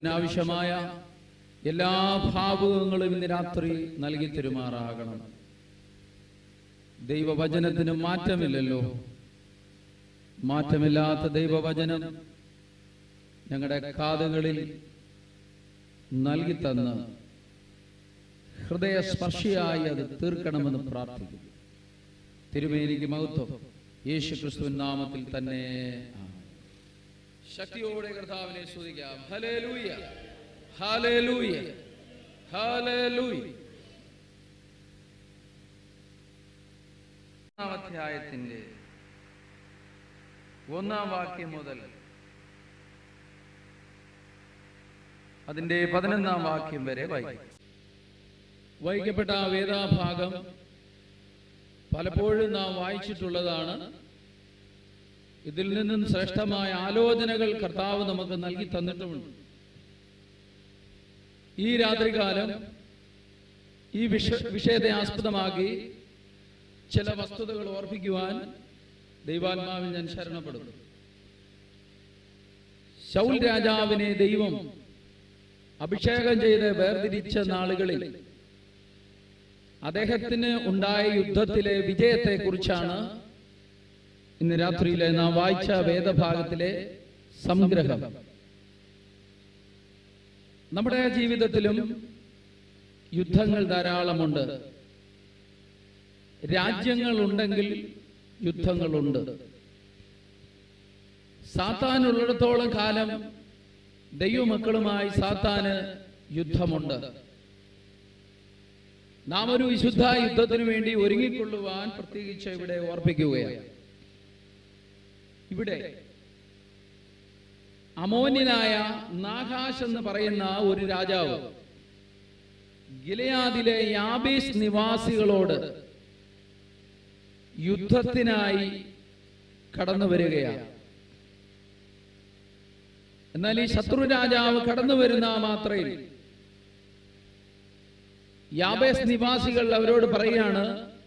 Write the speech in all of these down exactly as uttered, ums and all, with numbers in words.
ആവശ്യമായ എല്ലാ ഭാവുകങ്ങളും ഇന്ന് രാത്രി നൽകി തരുമാറാകണം. ദൈവവചനത്തിന് മാറ്റമില്ലല്ലോ. മാറ്റമില്ലാത്ത ദൈവവചനം ഞങ്ങളുടെ കാതുകളിൽ നൽകി തന്ന് ഹൃദയസ്പർശിയായി അത് തീർക്കണമെന്ന് പ്രാർത്ഥിക്കുന്നു. തിരുമേനിക്ക് മഹത്വം യേശു ക്രിസ്തുവിൻ നാമത്തിൽ തന്നെ. ശക്തിയോടെ കർത്താവിനെ സ്തുതിക്കാം. Hallelujah, hallelujah, hallelujah. ഒന്നാം അധ്യായത്തിന്റെ ഒന്നാം വാക്യം മുതൽ അതിന്റെ പതിനൊന്നാം വാക്യം വരെ വായിക്കും. വായിക്കപ്പെട്ട ആ വേദഭാഗം പലപ്പോഴും നാം വായിച്ചിട്ടുള്ളതാണ്. ഇതിൽ നിന്നും ശ്രേഷ്ഠമായ ആലോചനകൾ കർത്താവ് നമുക്ക് നൽകി തന്നിട്ടുമുണ്ട്. ഈ രാത്രികാലം ഈ വിഷ വിഷയത്തെ ആസ്പദമാക്കി ചില വസ്തുതകൾ ഓർപ്പിക്കുവാൻ ദൈവാത്മാവിൽ ഞാൻ ശരണപ്പെടുന്നു. ശൗൽ രാജാവിനെ ദൈവം അഭിഷേകം ചെയ്ത് വേർതിരിച്ച നാളുകളിൽ അദ്ദേഹത്തിന് ഉണ്ടായ യുദ്ധത്തിലെ വിജയത്തെ കുറിച്ചാണ് ഇന്ന് രാത്രിയിലെ നാം വായിച്ച വേദഭാഗത്തിലെ സംഗ്രഹം. നമ്മുടെ ജീവിതത്തിലും യുദ്ധങ്ങൾ ധാരാളമുണ്ട്. രാജ്യങ്ങളുണ്ടെങ്കിൽ യുദ്ധങ്ങളുണ്ട്. സാത്താൻ ഉള്ളിടത്തോളം കാലം ദൈവമക്കളുമായി സാത്താന് യുദ്ധമുണ്ട്. നാം ഒരു വിശുദ്ധ യുദ്ധത്തിനു വേണ്ടി ഒരുങ്ങിക്കൊള്ളുവാൻ പ്രത്യേകിച്ച് ഇവിടെ ഓർപ്പിക്കുകയാണ്. ഇവിടെ അമോന്യനായ നാഹാഷ് എന്ന് പറയുന്ന ഒരു രാജാവ് ഗിലെയാദിലെ യാബീസ് നിവാസികളോട് യുദ്ധത്തിനായി കടന്നു വരികയാണ്. എന്നാൽ ഈ ശത്രു രാജാവ് കടന്നു വരുന്ന മാത്രയിൽ യാബേസ് നിവാസികൾ അവരോട് പറയുകയാണ്,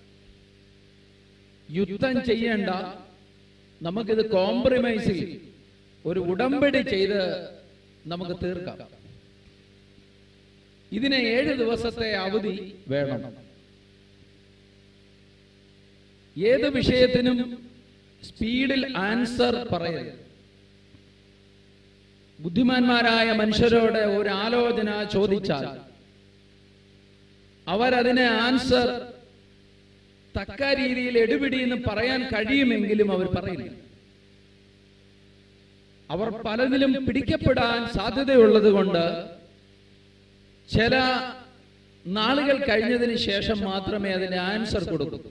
യുദ്ധം ചെയ്യേണ്ട, നമുക്കിത് കോംപ്രമൈസിൽ ഒരു ഉടമ്പടി ചെയ്ത് നമുക്ക് തീർക്കാം. ഇതിന് ഏഴ് ദിവസത്തെ അവധി വേണം. ഏത് വിഷയത്തിനും സ്പീഡിൽ ആൻസർ പറയരുത്. ബുദ്ധിമാന്മാരായ മനുഷ്യരോട് ഒരു ആലോചന ചോദിച്ചാൽ അവരതിനെ ആൻസർ തക്ക രീതിയിൽ എടുപിടി എന്ന് പറയാൻ കഴിയുമെങ്കിലും അവർ പറയില്ല. അവർ പലതിലും പിടിക്കപ്പെടാൻ സാധ്യതയുള്ളത് കൊണ്ട് ചില നാളുകൾ കഴിഞ്ഞതിന് ശേഷം മാത്രമേ അതിന് ആൻസർ കൊടുക്കൂ.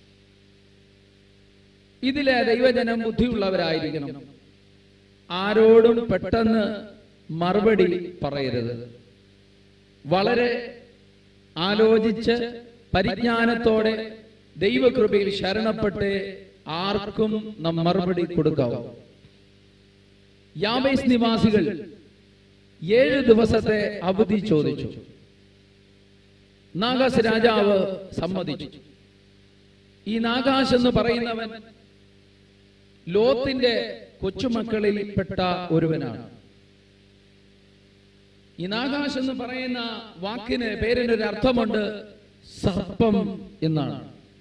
ഇതിലെ ദൈവജനം ബുദ്ധിയുള്ളവരായിരിക്കണം. ആരോടും പെട്ടെന്ന് മറുപടി പറയരുത്. വളരെ ആലോചിച്ച് പരിജ്ഞാനത്തോടെ ദൈവകൃപയിൽ ശരണപ്പെട്ട് ആർക്കും നാം മറുപടി കൊടുക്കാവൂ. യാബേസ് നിവാസികൾ ഏഴ് ദിവസത്തെ അവധി ചോദിച്ചു. നാഗാസ് രാജാവ് സമ്മതിച്ചു. ഈ നാഗാസ് എന്ന് പറയുന്നവൻ ലോത്തിന്റെ കൊച്ചുമക്കളിൽ പെട്ട ഒരുവനാണ്. ഈ നാഗാസ് എന്ന് പറയുന്ന വാക്കിന് പേരിനൊരു അർത്ഥമുണ്ട്, സർപ്പം എന്നാണ്.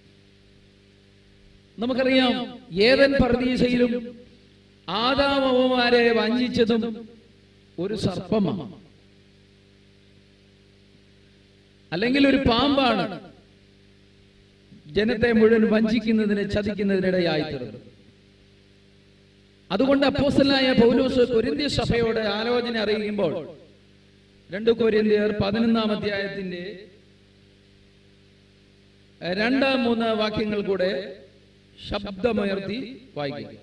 നമുക്കറിയാം, ഏദൻ പർദീസയിലും ആദാമവന്മാരെ വഞ്ചിച്ചതും ഒരു സർപ്പമാണ്, അല്ലെങ്കിൽ ഒരു പാമ്പാണ് ജനത്തെ മുഴുവൻ വഞ്ചിക്കുന്നതിന് ചതിക്കുന്നതിനിടയായി തീർന്നു. അതുകൊണ്ട് അപ്പോസ്തലനായ പൗലോസ് കൊരിന്ത്യ സഭയോട് ആലോചന അറിയിക്കുമ്പോൾ രണ്ട് കൊരിന്ത്യർ പതിനൊന്നാം അധ്യായത്തിന്റെ രണ്ട് മൂന്ന് വാക്യങ്ങൾ കൂടെ ശബ്ദമുയർത്തി വായിക്കുക.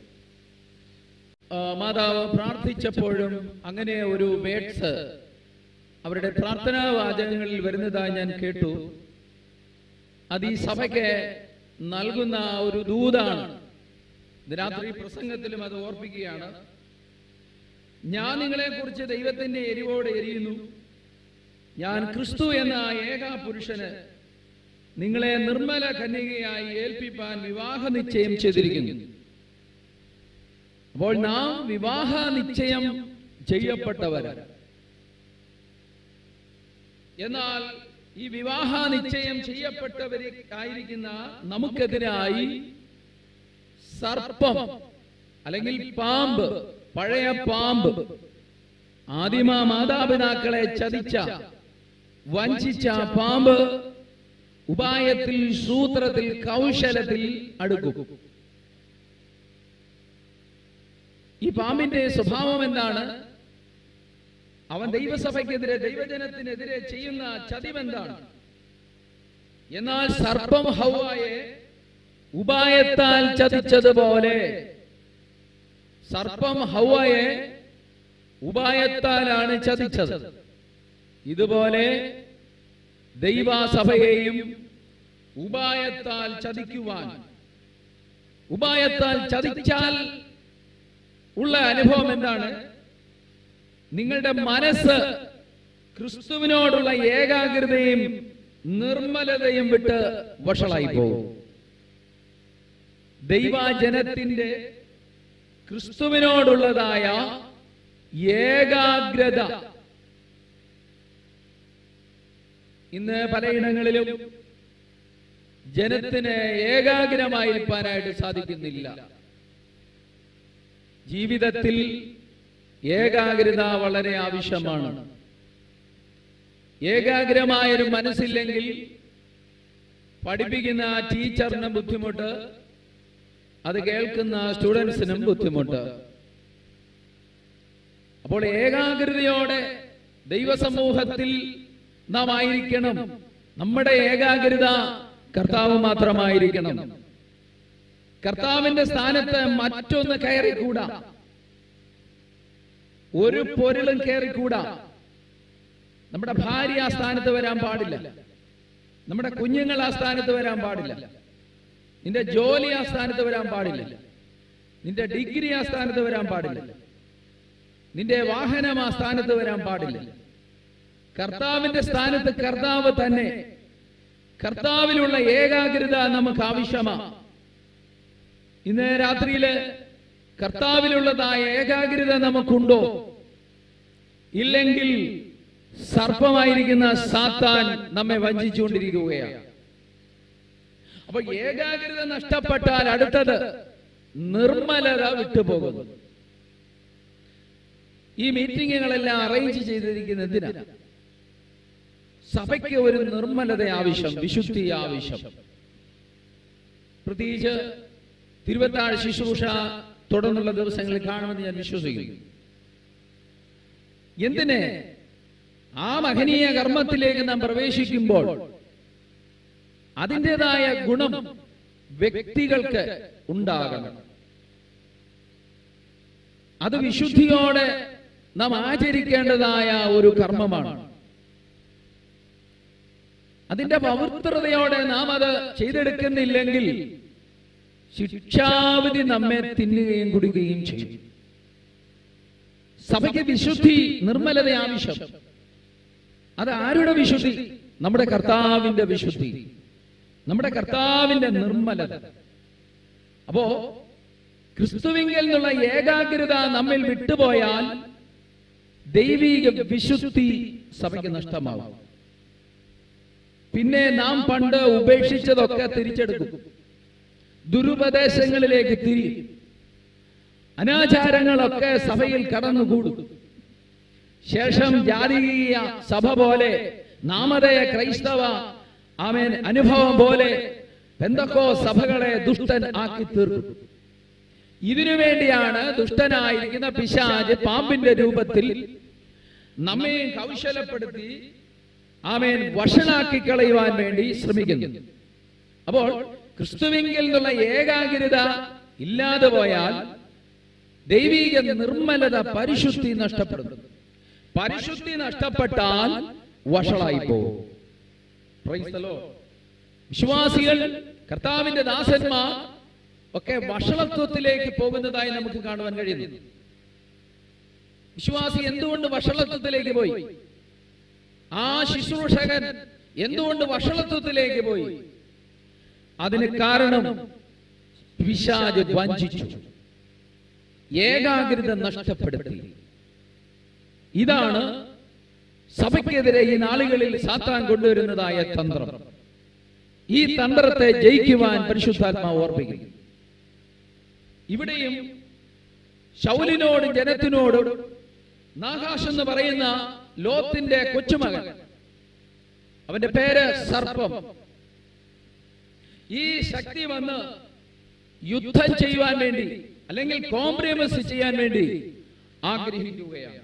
മാതാവ് പ്രാർത്ഥിച്ചപ്പോഴും അങ്ങനെ ഒരു വേഡ്സ് അവരുടെ പ്രാർത്ഥനാ വാചകങ്ങളിൽ വരുന്നതായി ഞാൻ കേട്ടു. അത് ഈ സഭയ്ക്ക് നൽകുന്ന ഒരു ദൂതാണ്. രാത്രി പ്രസംഗത്തിലും അത് ഓർപ്പിക്കുകയാണ്. ഞാൻ നിങ്ങളെ കുറിച്ച് ദൈവത്തിന്റെ എരിവോടെ എരിയുന്നു. ഞാൻ ക്രിസ്തു എന്ന ഏക പുരുഷന് നിങ്ങളെ നിർമ്മല കന്യകയായി ഏൽപ്പിപ്പാൻ വിവാഹ നിശ്ചയം ചെയ്തിരിക്കുന്നു. അപ്പോൾ നാം വിവാഹ നിശ്ചയം ചെയ്യപ്പെട്ടവരാണ്. എന്നാൽ ഈ വിവാഹ നിശ്ചയം ചെയ്യപ്പെട്ടവരെ ആയിരിക്കുന്ന നമുക്കെതിരായി സർപ്പം അല്ലെങ്കിൽ പാമ്പ്, പഴയ പാമ്പ്, ആദിമ മാതാപിതാക്കളെ ചതിച്ച വഞ്ചിച്ച പാമ്പ് ഉപായത്തിൽ, സൂത്രത്തിൽ, കൗശലത്തിൽ അടുക്കും. ഈ പാമ്പിന്റെ സ്വഭാവം എന്താണ്? അവൻ ദൈവസഭയ്ക്കെതിരെ, ദൈവജനത്തിനെതിരെ ചെയ്യുന്ന ചതിവെന്താണ്? എന്നാൽ സർപ്പം ഹവ്വായെ ഉപായത്താൽ ചതിച്ചതുപോലെ, സർപ്പം ഹവ്വായെ ഉപായത്താലാണ് ചതിച്ചത്. ഇതുപോലെ ദൈവസഭയെയും ഉപായത്താൽ ചതിക്കുവാൻ, ഉപായത്താൽ ചതിച്ചാൽ ഉള്ള അനുഭവം എന്താണ്? നിങ്ങളുടെ മനസ്സ് ക്രിസ്തുവിനോടുള്ള ഏകാഗ്രതയും നിർമ്മലതയും വിട്ട് വഷളായി പോകും. ദൈവജനത്തിന്റെ ക്രിസ്തുവിനോടുള്ളതായ ഏകാഗ്രത ഇന്ന് പലയിടങ്ങളിലും ജനത്തിന് ഏകാഗ്രമായിരിക്കാനായിട്ട് സാധിക്കുന്നില്ല. ജീവിതത്തിൽ ഏകാഗ്രത വളരെ ആവശ്യമാണ്. ഏകാഗ്രമായൊരു മനസ്സില്ലെങ്കിൽ പഠിപ്പിക്കുന്ന ടീച്ചറിനും ബുദ്ധിമുട്ട്, അത് കേൾക്കുന്ന സ്റ്റുഡൻസിനും ബുദ്ധിമുട്ട്. അപ്പോൾ ഏകാഗ്രതയോടെ ദൈവസമൂഹത്തിൽ നാം ആയിരിക്കണം. നമ്മുടെ ഏകാഗ്രത കർത്താവ് മാത്രമായിരിക്കണം. കർത്താവിന്റെ സ്ഥാനത്ത് മറ്റൊന്ന് കയറിക്കൂടാ, ഒരു പൊരുളും കയറിക്കൂടാ. നമ്മുടെ ഭാര്യ ആ സ്ഥാനത്ത് വരാൻ പാടില്ല, നമ്മുടെ കുഞ്ഞുങ്ങൾ ആ സ്ഥാനത്ത് വരാൻ പാടില്ല, നിന്റെ ജോലി ആ സ്ഥാനത്ത് വരാൻ പാടില്ല, നിന്റെ ഡിഗ്രി ആ സ്ഥാനത്ത് വരാൻ പാടില്ല, നിന്റെ വാഹനം ആ സ്ഥാനത്ത് വരാൻ പാടില്ല. കർത്താവിന്റെ സ്ഥാനത്ത് കർത്താവ് തന്നെ. കർത്താവിലുള്ള ഏകാഗ്രത നമുക്ക് ആവശ്യമാണ്. ഇന്ന് രാത്രിയില് കർത്താവിലുള്ളതായ ഏകാഗ്രത നമുക്കുണ്ടോ? ഇല്ലെങ്കിൽ സർപ്പമായിരിക്കുന്ന സാത്താൻ നമ്മെ വഞ്ചിച്ചുകൊണ്ടിരിക്കുകയാണ്. അപ്പൊ ഏകാഗ്രത നഷ്ടപ്പെട്ടാൽ അടുത്തത് നിർമ്മലത വിട്ടുപോകുന്നു. ഈ മീറ്റിങ്ങുകളെല്ലാം അറേഞ്ച് ചെയ്തിരിക്കുന്നതിനാണ് സഭയ്ക്ക് ഒരു നിർമ്മലത ആവശ്യം, വിശുദ്ധി ആവശ്യം. പ്രത്യേകിച്ച് തിരുവത്താഴ് ശുശ്രൂഷ തുടർന്നുള്ള ദിവസങ്ങളിൽ കാണുമെന്ന് ഞാൻ വിശ്വസിക്കുന്നു. എന്തിന്? ആ മഹനീയ കർമ്മത്തിലേക്ക് നാം പ്രവേശിക്കുമ്പോൾ അതിൻ്റെതായ ഗുണം വ്യക്തികൾക്ക് ഉണ്ടാകണം. അത് വിശുദ്ധിയോടെ നാം ആചരിക്കേണ്ടതായ ഒരു കർമ്മമാണ്. അതിന്റെ പവിത്രതയോടെ നാം അത് ചെയ്തെടുക്കുന്നില്ലെങ്കിൽ ശിക്ഷാവിധി നമ്മെ തിന്നുകയും കുടിക്കുകയും ചെയ്യും. സഭയ്ക്ക് വിശുദ്ധി, നിർമ്മലത ആവശ്യം. അത് ആരുടെ വിശുദ്ധി? നമ്മുടെ കർത്താവിന്റെ വിശുദ്ധി, നമ്മുടെ കർത്താവിന്റെ നിർമ്മലത. അപ്പോ ക്രിസ്തുവിങ്കൽ നിന്നുള്ള ഏകാഗ്രത നമ്മിൽ വിട്ടുപോയാൽ ദൈവിക വിശുദ്ധി സഭയ്ക്ക് നഷ്ടമാകും. പിന്നെ നാം പണ്ട് ഉപേക്ഷിച്ചതൊക്കെ തിരിച്ചെടുക്കും, ദുരുപദേശങ്ങളിലേക്ക് തിരിയും, അനാചാരങ്ങളൊക്കെ സഭയിൽ കടന്നുകൂടും. ശേഷം ജാതീയ സഭ പോലെ, നാമധേയ ക്രൈസ്തവ ആമേൻ അനുഭവം പോലെ പെന്തക്കോ സഭകളെ ദുഷ്ടൻ ആക്കി തീർക്കും. ഇതിനു വേണ്ടിയാണ് ദുഷ്ടനായിരിക്കുന്ന പിശാച് പാമ്പിന്റെ രൂപത്തിൽ നമ്മെ കൗശലപ്പെടുത്തി ആമേൻ വഷളാക്കി കളയുവാൻ വേണ്ടി ശ്രമിക്കുന്നു. അപ്പോൾ ക്രിസ്തുവിങ്കിൽ നിന്നുള്ള ഏകാഗ്രത ഇല്ലാതെ പോയാൽ ദൈവിക നിർമ്മലത, പരിശുദ്ധി നഷ്ടപ്പെടുന്നു. പരിശുദ്ധി നഷ്ടപ്പെട്ടാൽ വഷളായി പോകും. Praise the lord. വിശ്വാസികൾ, കർത്താവിന്റെ ദാസന്മാർ ഒക്കെ വഷളത്വത്തിലേക്ക് പോകുന്നതായി നമുക്ക് കാണുവാൻ കഴിയുന്നു. വിശ്വാസി എന്തുകൊണ്ട് വഷളത്വത്തിലേക്ക് പോയി? ആ ശുശ്രൂഷകൻ എന്തുകൊണ്ട് വഷളത്വത്തിലേക്ക് പോയി? അതിന് കാരണം പിശാച് വഞ്ചിച്ചു, ഏകാഗ്രത നഷ്ടപ്പെടുത്തി. ഇതാണ് സഭയ്ക്കെതിരെ ഈ നാളുകളിൽ സാത്താൻ കൊണ്ടുവരുന്നതായ തന്ത്രം, ഈ തന്ത്രത്തെ ജയിക്കുവാൻ പരിശുദ്ധാത്മാവ് ഓർപ്പിക്കുന്നു. ഇവിടെയും ശൗലിനോടും ജനത്തിനോടും നാഹാഷ് എന്ന് പറയുന്ന ലോത്തിന്റെ കൊച്ചുമകൻ, അവന്റെ പേര് സർപ്പം, ഈ ശക്തി വന്ന് യുദ്ധം ചെയ്യുവാൻ വേണ്ടി അല്ലെങ്കിൽ കോംപ്രമൈസ് ചെയ്യാൻ വേണ്ടി ആഗ്രഹിക്കുകയാണ്.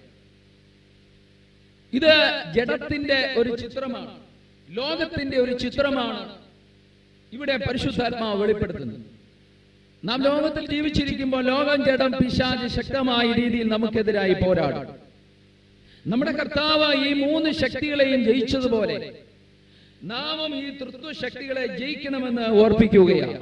ഇത് ജഡത്തിന്റെ ഒരു ചിത്രമാണ്, ലോകത്തിന്റെ ഒരു ചിത്രമാണ് ഇവിടെ പരിശുദ്ധാത്മാവ് വെളിപ്പെടുത്തുന്നത്. നാം ലോകത്തിൽ ജീവിച്ചിരിക്കുമ്പോൾ ലോകം, ജഡം, പിശാച് ശക്തമായ രീതിയിൽ നമുക്കെതിരായി പോരാടും. നമ്മുടെ കർത്താവ് ഈ മൂന്ന് ശക്തികളെയും ജയിച്ചതുപോലെ നാമും ഈ തൃത്വ ശക്തികളെ ജയിക്കണമെന്ന് ഓർപ്പിക്കുകയാണ്.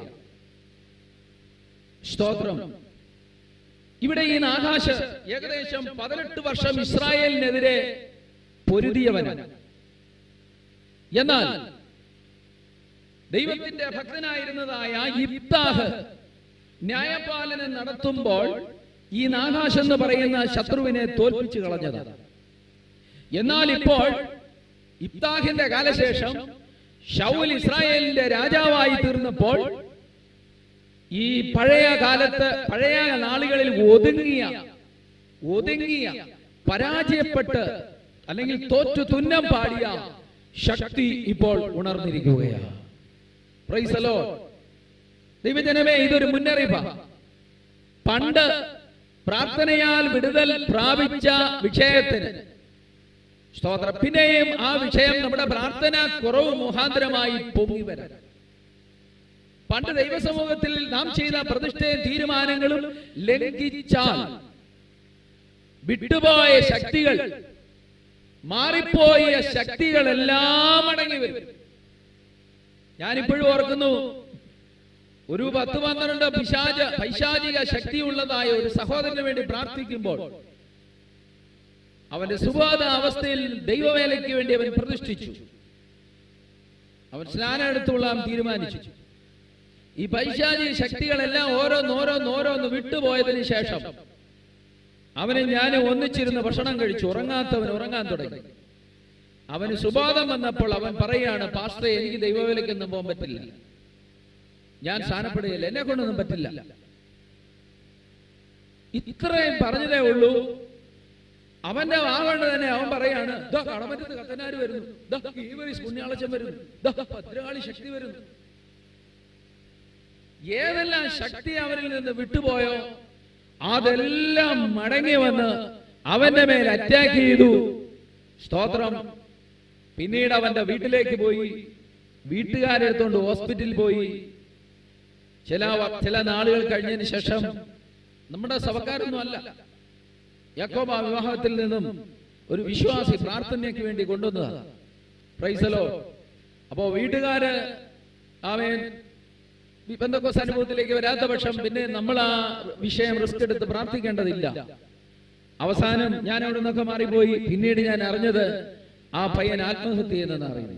സ്തോത്രം. ഇവിടെ ഈ നാഹാഷ് ഏകദേശം പതിനെട്ട് വർഷം ഇസ്രായേലിനെതിരെ പൊരുതിയവനാണ്. എന്നാൽ ദൈവത്തിന്റെ ഭക്തനായിരുന്നതായ യിഫ്താഹ് ന്യായപാലനം നടത്തുമ്പോൾ ഈ നാഹാഷ് എന്ന് പറയുന്ന ശത്രുവിനെ തോൽപ്പിച്ചു കളഞ്ഞതാണ്. എന്നാൽ ഇപ്പോൾ യിഫ്താഹിന്റെ കാലശേഷം ശൗൽ ഇസ്രായേലിന്റെ രാജാവായി തീർന്നപ്പോൾ ഈ പഴയ കാലത്ത്, പഴയ നാളുകളിൽ ഒതുങ്ങിയ ഒതുങ്ങിയ പരാജയപ്പെട്ട് അല്ലെങ്കിൽ തോറ്റു തുന്നം പാടിയ ശക്തി ഇപ്പോൾ ഉണർന്നിരിക്കുകയാണ്. Price the Lord. ദൈവജനമേ, ഇതൊരു മുന്നറിയിപ്പാണ്. പണ്ട് പ്രാർത്ഥനയാൽ വിടുതൽ പ്രാപിച്ച വിഷയത്തിന് സ്തോത്രം, പിന്നെയും ആ വിഷയം നമ്മുടെ പ്രാർത്ഥന കുറവ് മുഖാന്തരമായി പൊങ്ങി വരാം. പണ്ട് ദൈവസമൂഹത്തിൽ നാം ചെയ്ത പ്രതിഷ്ഠയും തീരുമാനങ്ങളും ലംഘിച്ചാൽ വിട്ടുപോയ ശക്തികൾ, മാറിപ്പോയ ശക്തികളെല്ലാം അടങ്ങി വരും. ഞാനിപ്പോഴും ഓർക്കുന്നു, ഒരു പത്ത് പന്ത്രണ്ട് പിശാച പൈശാചിക ശക്തിയുള്ളതായ ഒരു സഹോദരന് വേണ്ടി പ്രാർത്ഥിക്കുമ്പോൾ അവന്റെ സുബോധ അവസ്ഥയിൽ ദൈവവേലയ്ക്ക് വേണ്ടി അവൻ പ്രതിഷ്ഠിച്ചു. അവൻ സ്നാനം എടുത്തുകൊള്ളാൻ തീരുമാനിച്ചു. ഈ പൈശാചിക ശക്തികളെല്ലാം ഓരോന്നോരോന്നോരോന്ന് വിട്ടുപോയതിനു ശേഷം അവന് ഞാൻ ഒന്നിച്ചിരുന്ന് ഭക്ഷണം കഴിച്ചു. ഉറങ്ങാത്തവൻ ഉറങ്ങാൻ തുടങ്ങി. അവന് സുബോധം വന്നപ്പോൾ അവൻ പറയാണ്, പാസ്റ്ററെ, എനിക്ക് ദൈവവേലയ്ക്കൊന്നും പോകാൻ പറ്റില്ല, ഞാൻ സ്ഥാനപ്പെടുകയില്ല, എന്നെ കൊണ്ടൊന്നും പറ്റില്ല. ഇത്രയും പറഞ്ഞതേ ഉള്ളൂ. അവന്റെ വാഗണ്ട് തന്നെ അവൻ പറയാണ്, ദാ കടമറ്റത്ത് കത്തനാര് വരുന്നു, ദാ ഈവരീസ് പുണ്യാളച്ചൻ വരുന്നു, ദാ ഭദ്രകാളി ശക്തി വരുന്നു. ഏതെല്ലാം ശക്തി അവനിൽ നിന്ന് വിട്ടുപോയോ അതെല്ലാം മടങ്ങി വന്ന് അവന്റെ മേൽ അറ്റാക്ക് ചെയ്തു. സ്തോത്രം. പിന്നീട് അവന്റെ വീട്ടിലേക്ക് പോയി, വീട്ടുകാരെടുത്തോണ്ട് ഹോസ്പിറ്റലിൽ പോയി. ചില ചില നാളുകൾ കഴിഞ്ഞതിന് ശേഷം, നമ്മുടെ സഭക്കാരൊന്നും അല്ല, യാക്കോബ വിവാഹത്തിൽ നിന്നും ഒരു വിശ്വാസി പ്രാർത്ഥനയ്ക്ക് വേണ്ടി കൊണ്ടുവന്നതാണ്. Praise the lord. അപ്പോ വീട്ടുകാര് അവൻ പെന്തക്കോസ്ത് അനുഭവത്തിലേക്ക് വരാത്ത പക്ഷം പിന്നെ നമ്മൾ ആ വിഷയം റിസ്ക് എടുത്ത് പ്രാർത്ഥിക്കേണ്ടതില്ല. അവസാനം ഞാൻ അവിടെ നിന്നൊക്കെ മാറിപ്പോയി. പിന്നീട് ഞാൻ അറിഞ്ഞത് ആ പയ്യൻ ആത്മഹത്യ ചെയ്യുന്നെന്ന് അറിയുന്നു.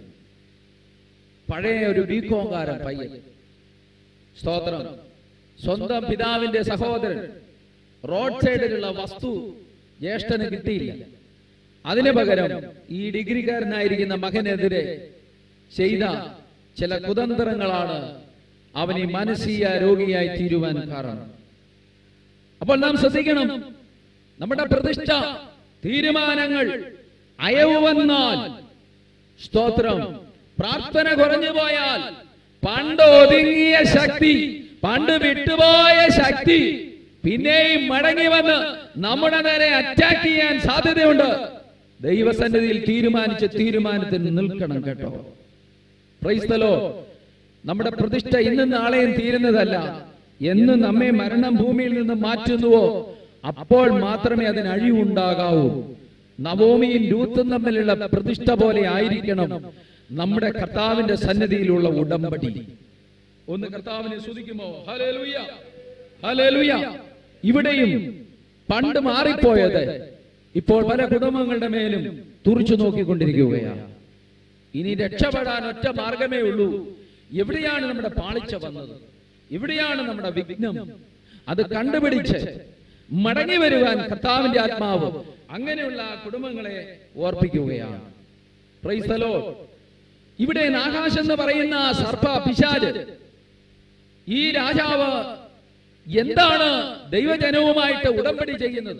പഴയ ഒരു ബീക്കോങ്കാരൻ പയ്യൻ. സ്തോത്രം. സ്വന്തം പിതാവിന്റെ സഹോദരൻ റോഡ് സൈഡിലുള്ള വസ്തു ജ്യേഷ്ഠന് കിട്ടിയില്ല. അതിനു പകരം ഈ ഡിഗ്രിക്കാരനായിരിക്കുന്ന മകനെതിരെ ചെയ്ത ചില കുതന്ത്രങ്ങളാണ് അവന് മാനസിക രോഗിയായി തീരുവാൻ കാരണം. അപ്പോൾ നാം ശ്രദ്ധിക്കണം, നമ്മുടെ പ്രതിഷ്ഠ, തീരുമാനങ്ങൾ അയവ് വന്നാൽ, സ്തോത്രം, പ്രാർത്ഥന കുറഞ്ഞു പോയാൽ, പണ്ട് ഒതുങ്ങിയ ശക്തി, പണ്ട് വിട്ടുപോയ ശക്തി പിന്നെയും മടങ്ങി വന്ന് നമ്മുടെ നേരെ അറ്റാക്ക് ചെയ്യാൻ സാധ്യതയുണ്ട്. ദൈവസന്നിധിയിൽ തീരുമാനിച്ച തീരുമാനത്തിന് നിൽക്കണം കേട്ടോ. Praise the lord. നമ്മുടെ പ്രതിഷ്ഠ ഇന്നും നാളെയും തീരുന്നതല്ല. എന്ന് നമ്മെ മരണം ഭൂമിയിൽ നിന്ന് മാറ്റുന്നുവോ അപ്പോൾ മാത്രമേ അതിന് അഴിവുണ്ടാകാവൂ. നവോമിയും രൂത്തും തമ്മിലുള്ള പ്രതിഷ്ഠ പോലെ ആയിരിക്കണം നമ്മുടെ കർത്താവിന്റെ സന്നിധിയിലുള്ള ഉടമ്പടി. ഒന്ന് കർത്താവിനെ സ്തുതിക്കുമോ? Hallelujah, hallelujah. ഇവിടെയും പണ്ട് മാറിപ്പോയത് ഇപ്പോൾ പല കുടുംബങ്ങളുടെ മേലും തുറിച്ചു നോക്കിക്കൊണ്ടിരിക്കുകയാണ്. ഇനി രക്ഷപ്പെടാൻ ഒറ്റ മാർഗമേ ഉള്ളൂ. എവിടെയാണ് നമ്മുടെ പാളിച്ച വന്നത്, എവിടെയാണ് നമ്മുടെ വിഘ്നം, അത് കണ്ടുപിടിച്ച് മടങ്ങി വരുവാൻ കർത്താവിന്റെ ആത്മാവ് അങ്ങനെയുള്ള കുടുംബങ്ങളെ ഓർപ്പിക്കുകയാണ്. Price the lord. ഇവിടെ നാഹാഷ് എന്ന് പറയുന്ന സർപ്പ പിശാച്, ഈ രാജാവ് എന്താണ് ദൈവജനവുമായിട്ട് ഉടമ്പടി ചെയ്യുന്നത്?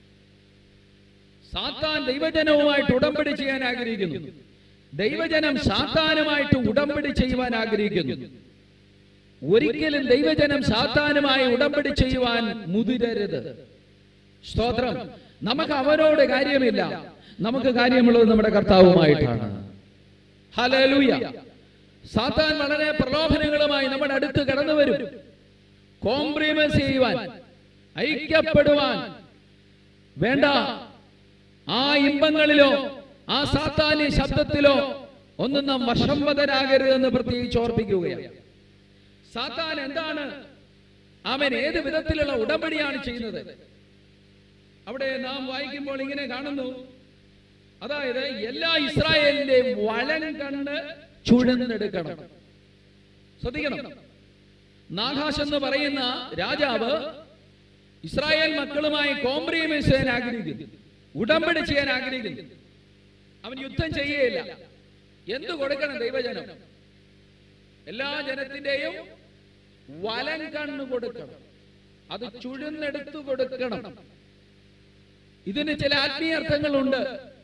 സാത്താൻ ദൈവജനവുമായിട്ട് ഉടമ്പടി ചെയ്യാൻ ആഗ്രഹിക്കുന്നു. ദൈവജനം സാത്താനുമായിട്ട് ഉടമ്പടി ചെയ്യുവാൻ ആഗ്രഹിക്കുന്നു. ഒരിക്കലും ദൈവജനം സാത്താനുമായി ഉടമ്പടി ചെയ്യുവാൻ മുതിരരുത്. സ്തോത്രം. നമുക്ക് അവനോട് കാര്യമില്ല, നമുക്ക് കാര്യമുള്ളത് നമ്മുടെ കർത്താവുമായിട്ടാണ്. ഹല്ലേലൂയ. സാത്താൻ വളരെ പ്രലോഭനങ്ങളുമായി നമ്മുടെ അടുത്ത് കടന്നു വരും. കോംപ്രമൈസ് ചെയ്യുവാൻ, ഐക്യപ്പെടുവാൻ വേണ്ട. ആ ഇമ്പങ്ങളിലോ ആ സാത്താന്യ ശബ്ദത്തിലോ ഒന്നും നാം വശംവദരാകരുതെന്ന് പ്രത്യേകിച്ച് ഓർപ്പിക്കുകയാണ്. സാത്താൻ എന്താണ്, അവൻ ഏത് വിധത്തിലുള്ള ഉടമ്പടിയാണ് ചെയ്യുന്നത്? അവിടെ നാം വായിക്കുമ്പോൾ ഇങ്ങനെ കാണുന്നു, അതായത് എല്ലാ ഇസ്രായേലിന്റെയും വലം കണ്ട് ചുഴന്നെടുക്കണം. ശ്രദ്ധിക്കണം, നാഹാഷ് എന്ന് പറയുന്ന രാജാവ് ഇസ്രായേൽ മക്കളുമായി കോംപ്രമൈസ് ചെയ്യാൻ ആഗ്രഹിക്കുന്നു, ഉടമ്പടി ചെയ്യാൻ ആഗ്രഹിക്കുന്നു. അവൻ യുദ്ധം ചെയ്യുകയില്ല. എന്തു കൊടുക്കണം ദൈവജനം? എല്ലാ ജനത്തിന്റെയും വലം കണ്ണു കൊടുക്കണം, അത് ചുഴന്നെടുത്തു കൊടുക്കണം. ഇതിന് ചില ആത്മീയർത്ഥങ്ങളുണ്ട്.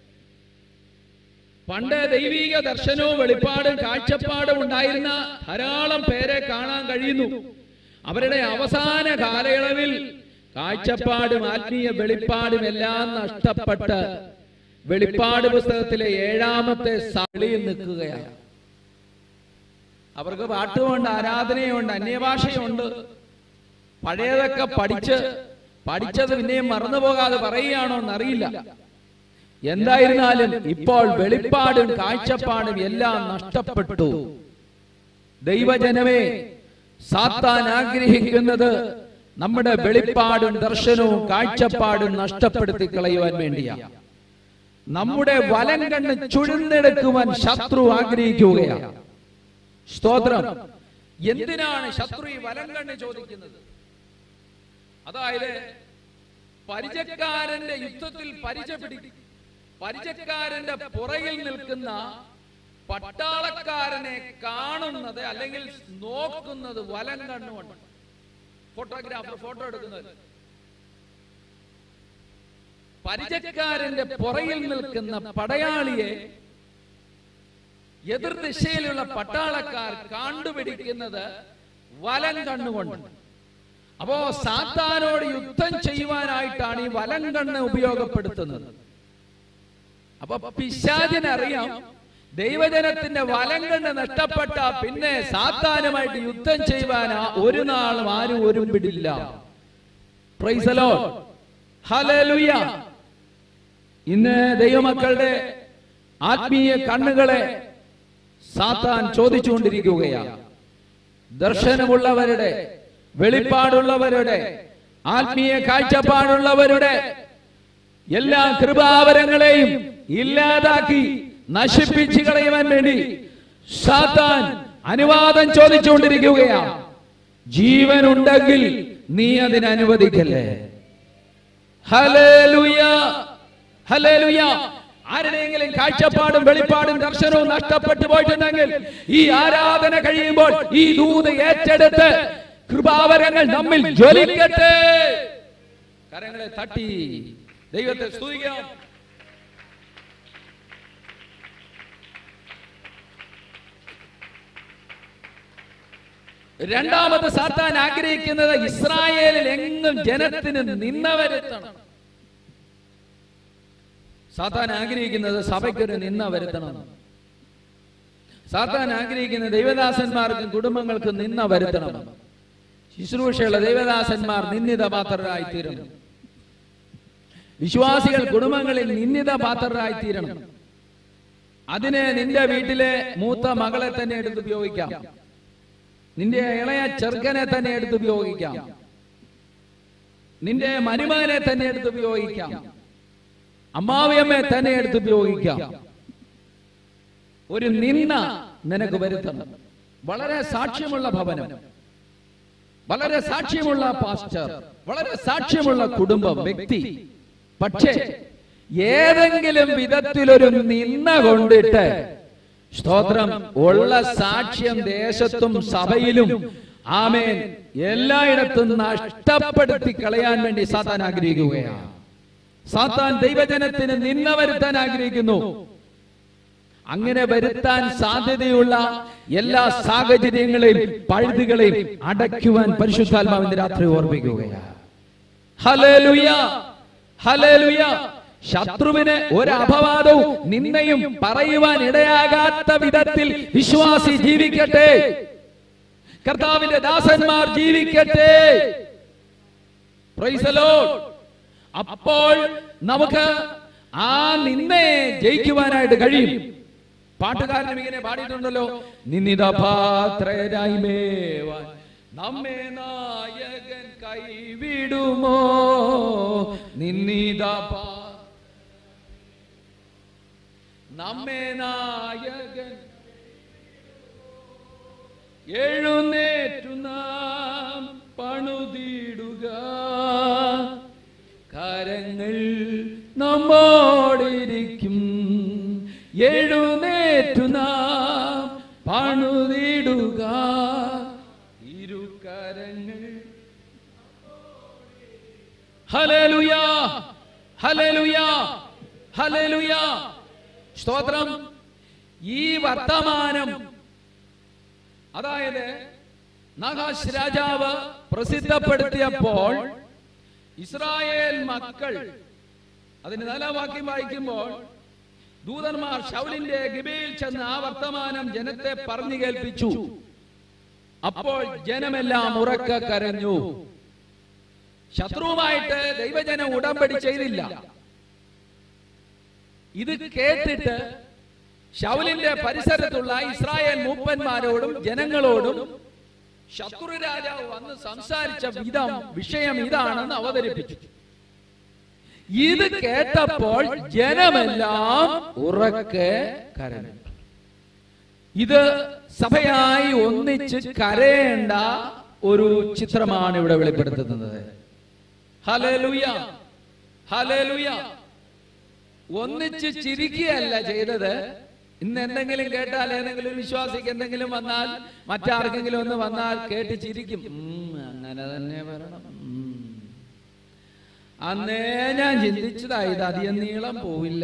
പണ്ട് ദൈവിക ദർശനവും വെളിപ്പാടും കാഴ്ചപ്പാടും ഉണ്ടായിരുന്ന ധാരാളം പേരെ കാണാൻ കഴിയുന്നു. അവരുടെ അവസാന കാലയളവിൽ കാഴ്ചപ്പാടും ആത്മീയ വെളിപ്പാടും എല്ലാം നഷ്ടപ്പെട്ട് വെളിപ്പാട് പുസ്തകത്തിലെ ഏഴാമത്തെ സളിയിൽ നിൽക്കുകയാണ്. അവർക്ക് പാട്ടുമുണ്ട്, ആരാധനയുണ്ട്, അന്യഭാഷയുണ്ട്. പഴയതൊക്കെ പഠിച്ച് പഠിച്ചത് പിന്നെയും മറന്നുപോകാതെ പറയുകയാണോ എന്നറിയില്ല. എന്തായിരുന്നാലും ഇപ്പോൾ വെളിപ്പാടും കാഴ്ചപ്പാടും എല്ലാം നഷ്ടപ്പെട്ടു. ദൈവജനമേ, സാത്താൻ ആഗ്രഹിക്കുന്നത് നമ്മുടെ വെളിപ്പാടും ദർശനവും കാഴ്ചപ്പാടും നഷ്ടപ്പെടുത്തി കളയുവാൻ വേണ്ടിയാണ്. നമ്മുടെ വലം കണ്ണ് ചുഴന്നെടുക്കുവാൻ ശത്രു ആഗ്രഹിക്കുകയാണ്. സ്തോത്രം. എന്തിനാണ് ശത്രു ഈ വലം കണ്ണ് ചോദിക്കുന്നത്? അതായത് പരിചക്കാരന്റെ യുദ്ധത്തിൽ പരിചയപ്പെടി പരിചക്കാരന്റെ പുറകിൽ നിൽക്കുന്ന പട്ടാളക്കാരനെ കാണുന്നത് അല്ലെങ്കിൽ നോക്കുന്നത് വലം കണ്ണുകൊണ്ട്. ഫോട്ടോഗ്രാഫർ ഫോട്ടോ എടുക്കുന്നത് പരിചക്കാരന്റെ പുറകിൽ നിൽക്കുന്ന പടയാളിയെ എതിർദിശയിലുള്ള പട്ടാളക്കാർ കണ്ടുപിടിക്കുന്നത് വലം കണ്ണുകൊണ്ട്. അപ്പോ സാത്താനോട് യുദ്ധം ചെയ്യുവാനായിട്ടാണ് ഈ വലം കണ്ണ് ഉപയോഗപ്പെടുത്തുന്നത്. അപ്പൊ പിശാചിനറിയാം, ദൈവജനത്തിന്റെ വലം കണ്ണ് നഷ്ടപ്പെട്ട പിന്നെ സാത്താനുമായിട്ട് യുദ്ധം ചെയ്യുവാൻ ഒരു നാളും ആരും ഒരുമ്പിടില്ല. Praise the lord. ഹല്ലേലൂയ. ഇന്ന് ദൈവമക്കളുടെ ആത്മീയ കണ്ണുകളെ സാത്താൻ ചോദിച്ചുകൊണ്ടിരിക്കുകയാണ്. ദർശനമുള്ളവരുടെ, വെളിപ്പാടുള്ളവരുടെ, ആത്മീയ കാഴ്ചപ്പാടുള്ളവരുടെ എല്ലാ കൃപാവരങ്ങളെയും ഇല്ലാതാക്കി നശിപ്പിച്ചു കളയുവാൻ വേണ്ടി സാത്താൻ അനുവാദം ചോദിച്ചുകൊണ്ടിരിക്കുകയാണ്. ജീവനുണ്ടെങ്കിൽ നീ അതിന് അനുവദിക്കല്ലേ. Hallelujah, hallelujah. ആരുടെയെങ്കിലും കാഴ്ചപ്പാടും വെളിപ്പാടും ദർശനവും നഷ്ടപ്പെട്ടു പോയിട്ടുണ്ടെങ്കിൽ ഈ ആരാധന കഴിയുമ്പോൾ ഈ ദൂത് ഏറ്റെടുത്ത് കൃപാവരങ്ങൾ നമ്മിൽ ജ്വലിക്കട്ടെ. കരങ്ങളെ തട്ടി ദൈവത്തെ സ്തുതിക്കാം. രണ്ടാമത് സാത്താൻ ആഗ്രഹിക്കുന്നത് ഇസ്രായേലിൽ എങ്ങും ജനത്തിന് നിന്ന വരുത്തണം. സാത്താൻ ആഗ്രഹിക്കുന്നത് സഭയ്ക്കൊരു നിന്ന വരുത്തണം. സാത്താൻ ആഗ്രഹിക്കുന്നത് ദൈവദാസന്മാർക്കും കുടുംബങ്ങൾക്കും നിന്ന വരുത്തണം. ശുശ്രൂഷയുള്ള ദൈവദാസന്മാർ നിന്ദിത പാത്രരായി തീരണം. വിശ്വാസികൾ കുടുംബങ്ങളിൽ നിന്ദിത പാത്രരായി തീരണം. അതിന് നിന്റെ വീട്ടിലെ മൂത്ത മകളെ തന്നെ എടുത്ത് ഉപയോഗിക്കാം, നിന്റെ ഇളയ ചെറുക്കനെ തന്നെ എടുത്ത് ഉപയോഗിക്കാം, നിന്റെ മരുമകനെ തന്നെ എടുത്ത് ഉപയോഗിക്കാം, അമ്മാവിയമ്മയെ തന്നെ എടുത്ത് ഉപയോഗിക്കാം. ഒരു നിന്ന നിനക്ക് വരുത്തണം. വളരെ സാക്ഷ്യമുള്ള ഭവനം, വളരെ സാക്ഷ്യമുള്ള പാസ്റ്റർ, വളരെ സാക്ഷ്യമുള്ള കുടുംബം, വ്യക്തി. പക്ഷേ ഏതെങ്കിലും വിധത്തിലൊരു നിന്ന കൊണ്ടിട്ട് സ്തോത്രം ഉള്ള സാക്ഷ്യം ദേശത്തും സഭയിലും ആമേൻ എല്ലായിടത്തും നഷ്ടപ്പെടുത്തി കളയാൻ വേണ്ടി സാത്താൻ ആഗ്രഹിക്കുകയാണ്. സാത്താൻ ദൈവജനത്തിന് നിന്ന വരുത്താൻ ആഗ്രഹിക്കുന്നു. അങ്ങനെ വരുത്താൻ സാധ്യതയുള്ള എല്ലാ സാഹചര്യങ്ങളെയും പഴുതുകളെയും അടയ്ക്കുവാൻ പരിശുദ്ധാത്മാവിന്റെ രാത്രി ഓർമ്മിക്കുകയാണ്. Hallelujah, hallelujah. ശത്രുവിന് ഒരു അപവാദവും നിന്നയും പറയുവാൻ ഇടയാകാത്ത വിധത്തിൽ വിശ്വാസി ജീവിക്കട്ടെ. കർത്താവിന്റെ ദാസന്മാർ ജീവിക്കട്ടെ. Praise the lord. അപ്പോൾ നമുക്ക് ആ നിന്നയെ ജയിക്കുവാനായിട്ട് കഴിയും. പാട്ടുകാരനും ഇങ്ങനെ പാടിയിട്ടുണ്ടല്ലോ, നിന്നിത പാത്രരായ്മേവാൻ നമ്മെ നായകൻ കൈവിടുമോ, നിന്നിത നമ്മെ നായകൻ എഴുന്നേറ്റു നാം പണുതിടുക, കരങ്ങൾ നമ്മോടിരിക്കും, എഴുന്നേറ്റു നാം പണുതിടുക, ഇരു കരങ്ങൾ. Hallelujah, hallelujah, hallelujah. സ്തോത്രം. ഈ വർത്തമാനം, അതായത് നാഗാശ് രാജാവ് പ്രസിദ്ധപ്പെടുത്തിയപ്പോൾ ഇസ്രായേൽ മക്കൾ, അതിന് നാലാം വാക്യം വായിക്കുമ്പോൾ, ദൂതന്മാർ ശൗലിന്റെ ഗിബയിൽ ചെന്ന് ആ വർത്തമാനം ജനത്തെ പറഞ്ഞു കേൾപ്പിച്ചു. അപ്പോൾ ജനമെല്ലാം ഉറക്കെ കരഞ്ഞു. ശത്രുവുമായിട്ട് ദൈവജനം ഉടമ്പടി ചെയ്തില്ല. ഇത് കേട്ടിട്ട് ശൗലിന്റെ പരിസരത്തുള്ള ഇസ്രായേൽ മൂപ്പന്മാരോടും ജനങ്ങളോടും ശത്രു രാജാവ് വന്ന് സംസാരിച്ച വിധം വിഷയം ഇതാണെന്ന് അവതരിപ്പിച്ചു. ഇത് കേട്ടപ്പോൾ ജനമെല്ലാം ഉറക്കെ കരഞ്ഞു. ഇത് സഭയായി ഒന്നിച്ച് കരയേണ്ട ഒരു ചിത്രമാണ് ഇവിടെ വെളിപ്പെടുത്തുന്നത്. Hallelujah, hallelujah. ഒന്നിച്ച് ചിരിക്കുകയല്ല ചെയ്തത്. ഇന്ന് എന്തെങ്കിലും കേട്ടാൽ, ഏതെങ്കിലും ഒരു വിശ്വാസിക്ക് എന്തെങ്കിലും വന്നാൽ, മറ്റാർക്കെങ്കിലും ഒന്ന് വന്നാൽ കേട്ട് ചിരിക്കും. അങ്ങനെ തന്നെ വരണം. അന്നേ ഞാൻ ചിന്തിച്ചതായി, ഇത് അധികം നീളം പോവില്ല.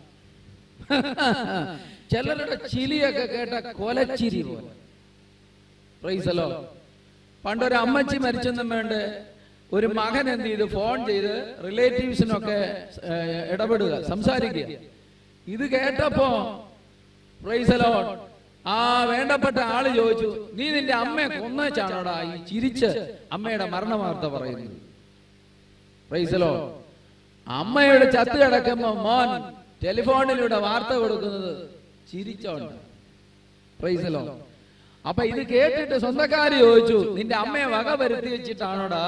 ചിലരുടെ ചിരിയൊക്കെ കേട്ട കൊലച്ചിരി പോലെ. Praise the lord. പണ്ടൊരു അമ്മച്ചി മരിച്ചെന്നും വേണ്ട ഒരു മകൻ എന്ത് ചെയ്ത് ഫോൺ ചെയ്ത് റിലേറ്റീവ്സിനൊക്കെ ഇടപെടുക, സംസാരിക്കുക. ഇത് കേട്ടപ്പോ പ്രൈസ് ദി ലോർഡ് ആ വേണ്ടപ്പെട്ട ആള് ചോദിച്ചു, നീ നിന്റെ അമ്മയെ കൊന്നേച്ചാണോടാ ഈ ചിരിച്ച് അമ്മയുടെ മരണവാർത്ത പറയുന്നത്? Praise the lord. അമ്മയുടെ ചത്ത് കിടക്കുമ്പോ മോൻ ടെലിഫോണിലൂടെ വാർത്ത കൊടുക്കുന്നത് ചിരിച്ചോണ്ട്. Price the Lord. അപ്പൊ ഇത് കേട്ടിട്ട് സ്വന്തക്കാര് ചോദിച്ചു, നിന്റെ അമ്മയെ വക വരുത്തി വെച്ചിട്ടാണോടാ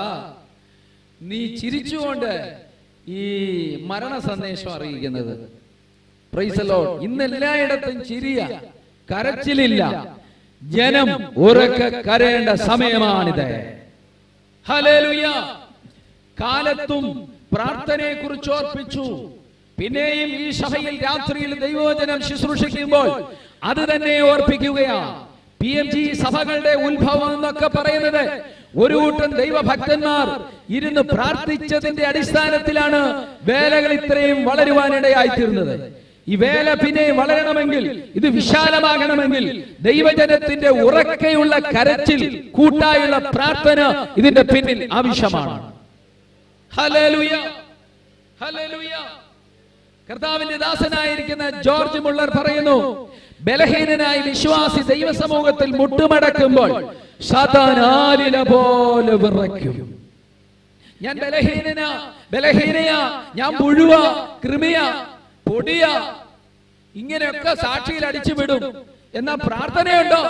നീ ചിരിച്ചുകൊണ്ട് ഈ മരണ സന്ദേശം അറിയിക്കുന്നത്? Praise the lord. ഇന്ന് എല്ലായിടത്തും ചിരിയ, കരച്ചിലില്ല. ജനം ഉറക്കെ കരയേണ്ട സമയമാണിത്. ഹല്ലേലൂയ. കാലത്തും പ്രാർത്ഥനയെ കുറിച്ച് ഓർപ്പിച്ചു. പിന്നെയും ഈ സഭയിൽ രാത്രിയിൽ ദൈവവചനം ശുശ്രൂഷിക്കുമ്പോൾ അത് തന്നെ ഓർപ്പിക്കുകയാണ്. പി എം ജി സഭകളുടെ ഉത്ഭവം എന്നൊക്കെ പറയുന്നത് ഒരു കൂട്ടം ദൈവഭക്തന്മാർ ഇരുന്ന് പ്രാർത്ഥിച്ചതിന്റെ അടിസ്ഥാനത്തിലാണ് വേലകൾ ഇത്രയും വളരുവാനിടയായി തീർന്നത്. ഈ വേല പിന്നെ വളരണമെങ്കിൽ, ഇത് വിശാലമാകണമെങ്കിൽ ദൈവജനത്തിന്റെ ഉറക്കെയുള്ള കരച്ചിൽ, കൂട്ടായുള്ള പ്രാർത്ഥന ഇതിന്റെ പിന്നിൽ ആവശ്യമാണ്. ഹല്ലേലൂയ, ഹല്ലേലൂയ. കർത്താവിന്റെ ദാസനായിരിക്കുന്ന ജോർജ് മുള്ളർ പറയുന്നു, ബലഹീനനായി വിശ്വാസി ദൈവസമൂഹത്തിൽ മുട്ടുമടക്കുമ്പോൾ സാത്താൻ ആലില പോലെ വിറയ്ക്കും. ഞാൻ ബലഹീനന ബലഹീനയാ, ഞാൻ പുഴുവ, കൃമിയ, പൊടിയ, ഇങ്ങനെയൊക്കെ സാക്ഷിയിൽ അടിച്ചു വിടും. എന്നാ പ്രാർത്ഥനയുണ്ടോ?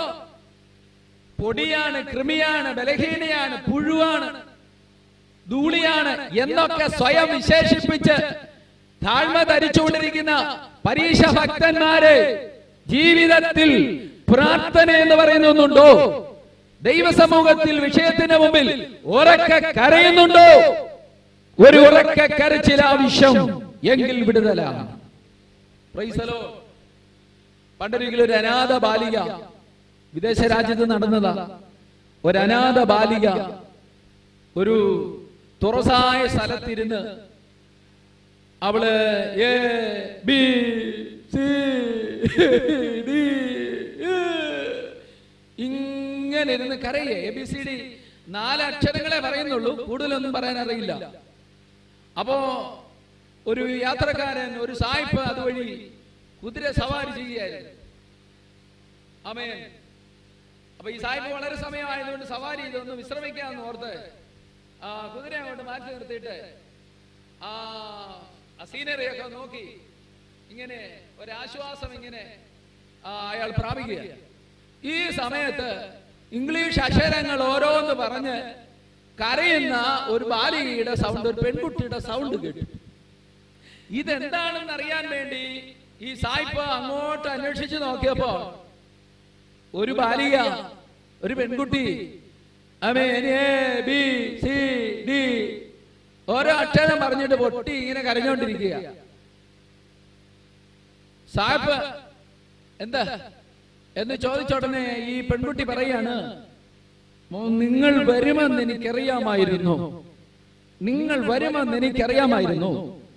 പൊടിയാണ്, കൃമിയാണ്, ബലഹീനയാണ്, പുഴുവാണ്, ധൂളിയാണ് എന്നൊക്കെ സ്വയം വിശേഷിപ്പിച്ച് താഴ്മ ധരിച്ചുകൊണ്ടിരിക്കുന്ന പരീക്ഷ ഭക്തന്മാരെ ജീവിതത്തിൽ പ്രാർത്ഥന എന്ന് പറയുന്ന ഒന്നുണ്ടോ? ദൈവസമൂഹത്തിൽ വിഷയത്തിന് മുമ്പിൽ ഉറക്കെ കരയുന്നുണ്ടോ? ഒരു ഉറക്കെ കരച്ചിൽ ആവശ്യം. എങ്കിൽ വിടുതല. Praise the lord. പണ്ടൊരിക്കലും ഒരു അനാഥ ബാലിക വിദേശ രാജ്യത്ത് നടന്നതാ. ഒരു അനാഥ ബാലിക ഒരു തുറസായ സ്ഥലത്തിരുന്ന് അവള് എ ബി സി ഡി ഇങ്ങനെ ഇരുന്ന് കരയേ. എ ബി സി ഡി നാല് അക്ഷരങ്ങളെ പറയുന്നുള്ളൂ, കൂടുതലൊന്നും പറയാൻ അറിയില്ല. അപ്പോ ഒരു യാത്രക്കാരൻ, ഒരു സായിപ്പ് അതുവഴി കുതിര സവാരി ചെയ്യുകയായിരുന്നു. ആമേൻ. അപ്പൊ ഈ സായിപ്പ് വളരെ സമയമായതുകൊണ്ട് സവാരി ചെയ്തൊന്ന് വിശ്രമിക്കാമെന്ന് ഓർത്ത് ആ കുതിര അങ്ങോട്ട് മാറ്റി നിർത്തിയിട്ട് ആ സീനറിയൊക്കെ നോക്കി ഇങ്ങനെ ഒരാശ്വാസം ഇങ്ങനെ അയാൾ പ്രാപിക്കുക. ഈ സമയത്ത് ഇംഗ്ലീഷ് അക്ഷരങ്ങൾ ഓരോന്ന് പറഞ്ഞ് കരയുന്ന ഒരു ബാലികയുടെ സൗണ്ട്, ഒരു പെൺകുട്ടിയുടെ സൗണ്ട് കേട്ടു. ഇതെന്താണെന്ന് അറിയാൻ വേണ്ടി ഈ സായിപ്പ് അങ്ങോട്ട് അന്വേഷിച്ച് നോക്കിയപ്പോ ഒരു ബാലിക, ഒരു പെൺകുട്ടി ബി സി ഡി ഓരോ അക്ഷരം പറഞ്ഞിട്ട് പൊട്ടി ഇങ്ങനെ കരഞ്ഞോണ്ടിരിക്കുക. സായിപ്പ് എന്താ എന്ന് ചോദിച്ചോടനെ ഈ പെൺകുട്ടി പറയാണ്, നിങ്ങൾ വരുമെന്ന് എനിക്കറിയാമായിരുന്നു, നിങ്ങൾ വരുമെന്ന് എനിക്കറിയാമായിരുന്നു.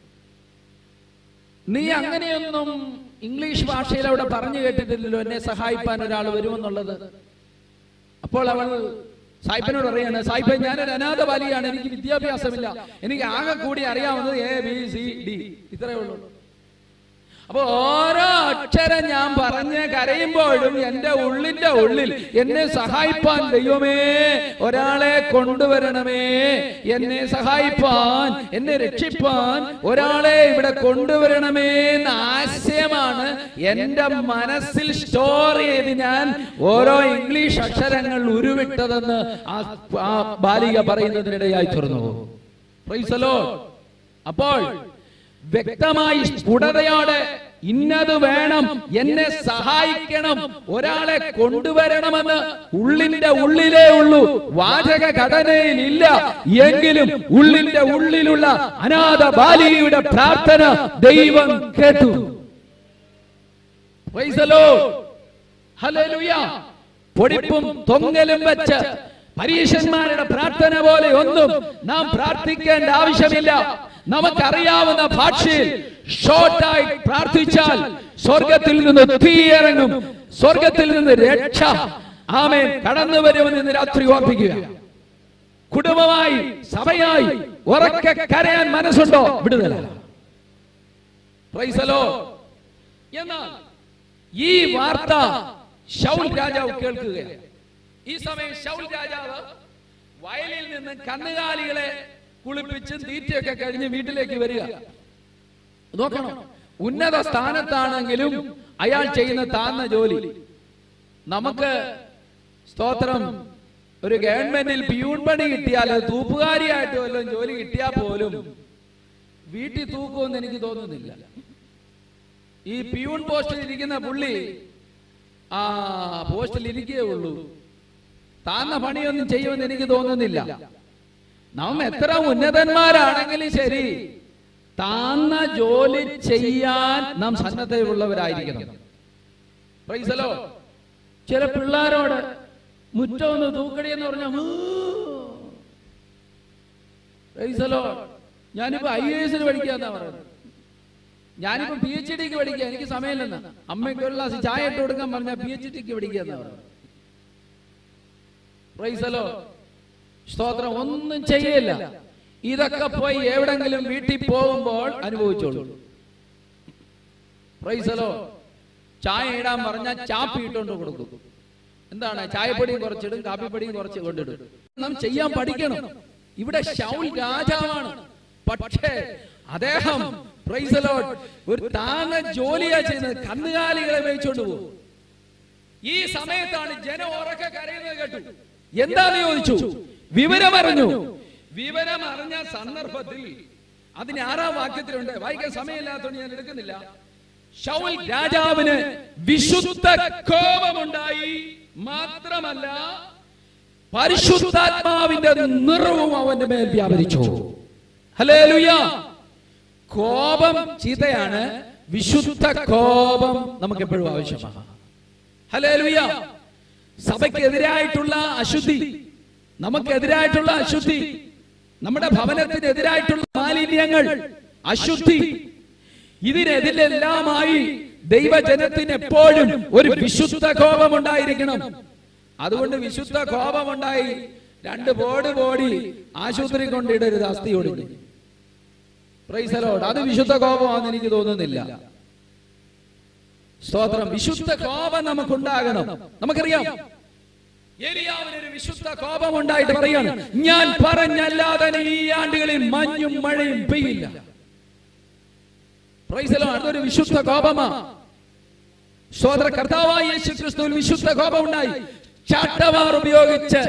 നീ അങ്ങനെയൊന്നും ഇംഗ്ലീഷ് ഭാഷയിൽ അവിടെ പറഞ്ഞു കേട്ടിട്ടില്ലല്ലോ, എന്നെ സഹായിപ്പാൻ ഒരാൾ വരുമെന്നുള്ളത്. അപ്പോൾ അവൾ സായിപ്പിനോട് പറയാണ്, സായിപ്പ് ഞാനൊരു അനാഥ ബാലികയാണ്, എനിക്ക് വിദ്യാഭ്യാസമില്ല, എനിക്ക് ആകെ കൂടി അറിയാവുന്നത് എ ബി സി ഡി ഇത്രയേ ഉള്ളൂ. അപ്പൊ ഓരോ അക്ഷരം ഞാൻ പറഞ്ഞ് കരയുമ്പോഴും എന്റെ ഉള്ളിന്റെ ഉള്ളിൽ എന്നെ സഹായിപ്പാൻ ദൈവമേ ഒരാളെ കൊണ്ടുവരണമേ, എന്നെ സഹായിപ്പാൻ, എന്നെ രക്ഷിപ്പാൻ ഒരാളെ ഇവിടെ കൊണ്ടുവരണമേ എന്ന ആശയമാണ് എന്റെ മനസ്സിൽ സ്റ്റോർ ചെയ്ത് ഞാൻ ഓരോ ഇംഗ്ലീഷ് അക്ഷരങ്ങൾ ഉരുവിട്ടതെന്ന് ആ ബാലിക പറയുന്നതിനിടയായി തീർന്നു. Praise the lord. അപ്പോൾ വ്യക്തമായി സ്ഫുടതയോടെ ഇന്നത് വേണം, എന്നെ സഹായിക്കണം, ഒരാളെ കൊണ്ടുവരണമെന്ന് ഉള്ളിന്റെ ഉള്ളിലേ ഉള്ളൂ, വാചക ഘടനയിൽ ഇല്ല. എങ്കിലും ഉള്ളിന്റെ ഉള്ളിലുള്ള അനാഥ ബാലികയുടെ പ്രാർത്ഥന ദൈവം കേട്ടു. Praise the lord. ഹല്ലേലൂയ. പൊടിപ്പും തൊങ്ങലും വെച്ച് പരീശന്മാരുടെ പ്രാർത്ഥന പോലെ ഒന്നും നാം പ്രാർത്ഥിക്കേണ്ട ആവശ്യമില്ല. നമുക്കറിയാവുന്ന ഭാഷയിൽ ഷോർട്ടായി പ്രാർത്ഥിച്ചാൽ സ്വർഗത്തിൽ നിന്ന് തീയിറങ്ങും, സ്വർഗത്തിൽ നിന്ന് രക്ഷ ആമേൻ കടന്നു വരുമെന്ന് ഇന്ന് രാത്രി ഓർപ്പിക്കുക. കുടുംബമായി സഭയായി ഉറക്കെ കരയാൻ മനസ്സുണ്ടോ? വിടുതല. Praise the lord. എന്നാൽ ഈ വാർത്ത ശൗൽ രാജാവ് കേൾക്കുകയാണ്. ഈ സമയം ശൗൽ രാജാവ് വയലിൽ നിന്ന് കന്നുകാലികളെ കുളിപ്പിച്ചും തീറ്റയൊക്കെ കഴിഞ്ഞ് വീട്ടിലേക്ക് വരിക. നോക്കണം, ഉന്നത സ്ഥാനത്താണെങ്കിലും അയാൾ ചെയ്യുന്ന താഴ്ന്ന ജോലി. നമുക്ക് സ്തോത്രം ഒരു ഗവൺമെന്റിൽ പിയൂൺ പണി കിട്ടിയാൽ, തൂപ്പുകാരിയായിട്ട് വല്ലതും ജോലി കിട്ടിയാൽ പോലും വീട്ടിൽ തൂക്കുമെന്ന് എനിക്ക് തോന്നുന്നില്ല. ഈ പിയൂൺ പോസ്റ്റിൽ ഇരിക്കുന്ന പുള്ളി ആ പോസ്റ്റിൽ ഇരിക്കേ ഉള്ളൂ, താഴ്ന്ന പണിയൊന്നും ചെയ്യുമെന്ന് എനിക്ക് തോന്നുന്നില്ല. നാം എത്ര ഉന്നതന്മാരാണെങ്കിലും ശരി, താഴ്ന്ന ജോലി ചെയ്യാൻ നാം സന്നദ്ധതയുള്ളവരായിരിക്കണം. Price the Lord. ചില പിള്ളേരോട് മുറ്റമൊന്ന് തൂക്കടി എന്ന് പറഞ്ഞാൽ പ്രൈസ് ദി ലോർഡ്. ഞാനിപ്പോ ഐ എ എസിന് പഠിക്കാന്നാ പറയുന്നത്, ഞാനിപ്പോ പി എച്ച് ഡിക്ക് പഠിക്കുക, എനിക്ക് സമയമില്ലെന്ന്. അമ്മയ്ക്ക് ഒരു ഗ്ലാസ് ചായ ഇട്ട് കൊടുക്കാൻ പറഞ്ഞാൽ പി എച്ച് ഡിക്ക് പഠിക്കാന്നാ പറയുന്നത്. Praise the lord. സ്തോത്രം. ഒന്നും ചെയ്യില്ല. ഇതൊക്കെ പോയി എവിടെങ്കിലും വീട്ടിൽ പോകുമ്പോൾ അനുഭവിച്ചോളൂ. Price the Lord. ചായ ഇടാൻ പറഞ്ഞാൽ ചാപ്പി ഇട്ടുകൊണ്ട് കൊടുക്കും. എന്താണ്? ചായപ്പൊടിയും കുറച്ചിടും, കാപ്പിപ്പൊടിയും കുറച്ച് കൊണ്ടിടും. നാം ചെയ്യാൻ പഠിക്കണം. ഇവിടെ ശൗൽ രാജാവാണ്, പക്ഷേ അദ്ദേഹം പ്രൈസ് ദി ലോർഡ് ഒരു താഴ്ന്ന ജോലിയാ ചെയ്യുന്നത്, കന്നുകാലികളെ മേയിച്ചോണ്ട് പോകും. ഈ സമയത്താണ് ജനം ഉറക്കെ കരയുന്നത് കേട്ടു. എന്താന്ന് ചോദിച്ചു, വിവരം അറിഞ്ഞു. വിവരം അറിഞ്ഞ സന്ദർഭത്തിൽ അതിന് ആറാം വാക്യത്തിലുണ്ട്, വായിക്കാൻ സമയമില്ലാത്തതുകൊണ്ട് ഞാൻ എടുക്കുന്നില്ല. ശൗൽ രാജാവിന് വിശുദ്ധ കോപമുണ്ടായി, മാത്രമല്ല പരിശുദ്ധാത്മാവിന്റെ നിറവും അവന്റെ മേൽ വ്യാപരിച്ചു. ഹല്ലേലൂയ. കോപം ചീത്തയാണ്, വിശുദ്ധ കോപം നമുക്ക് എപ്പോഴും ആവശ്യമാണ്. ഹല്ലേലൂയ. സഭയ്ക്കെതിരായിട്ടുള്ള അശുദ്ധി, നമുക്കെതിരായിട്ടുള്ള അശുദ്ധി, നമ്മുടെ ഭവനത്തിനെതിരായിട്ടുള്ള മാലിന്യങ്ങൾ, അശുദ്ധി, ഇതിനെതിരെല്ലാമായി ദൈവജനത്തിന് എപ്പോഴും ഒരു വിശുദ്ധ കോപം ഉണ്ടായിരിക്കണം. അതുകൊണ്ട് വിശുദ്ധ കോപമുണ്ടായി രണ്ട് ബോർഡ് ബോഡി ആശുപത്രി കൊണ്ടിടരുത്, അസ്ഥി ഒടിഞ്ഞ്. Praise the lord. അത് വിശുദ്ധ കോപമാണെന്ന് എനിക്ക് തോന്നുന്നില്ല. സ്തോത്രം. വിശുദ്ധ കോപം നമുക്കുണ്ടാകണം. നമുക്കറിയാം ഏലിയാവിനൊരു വിശുദ്ധ കോപം ഉണ്ടായിട്ട് പറയാണ്, ഞാൻ പറഞ്ഞല്ലാതെ ഈ ആണ്ടുകളിൽ മഞ്ഞും മഴയും പെയ്യില്ല. Price the Lord. അതൊരു വിശുദ്ധ കോപമാണ്. സ്തോത്ര. കർത്താവായ യേശു ക്രിസ്തുവിൽ വിശുദ്ധ കോപം ഉണ്ടായി. ചാട്ടവാർ ഉപയോഗിച്ച്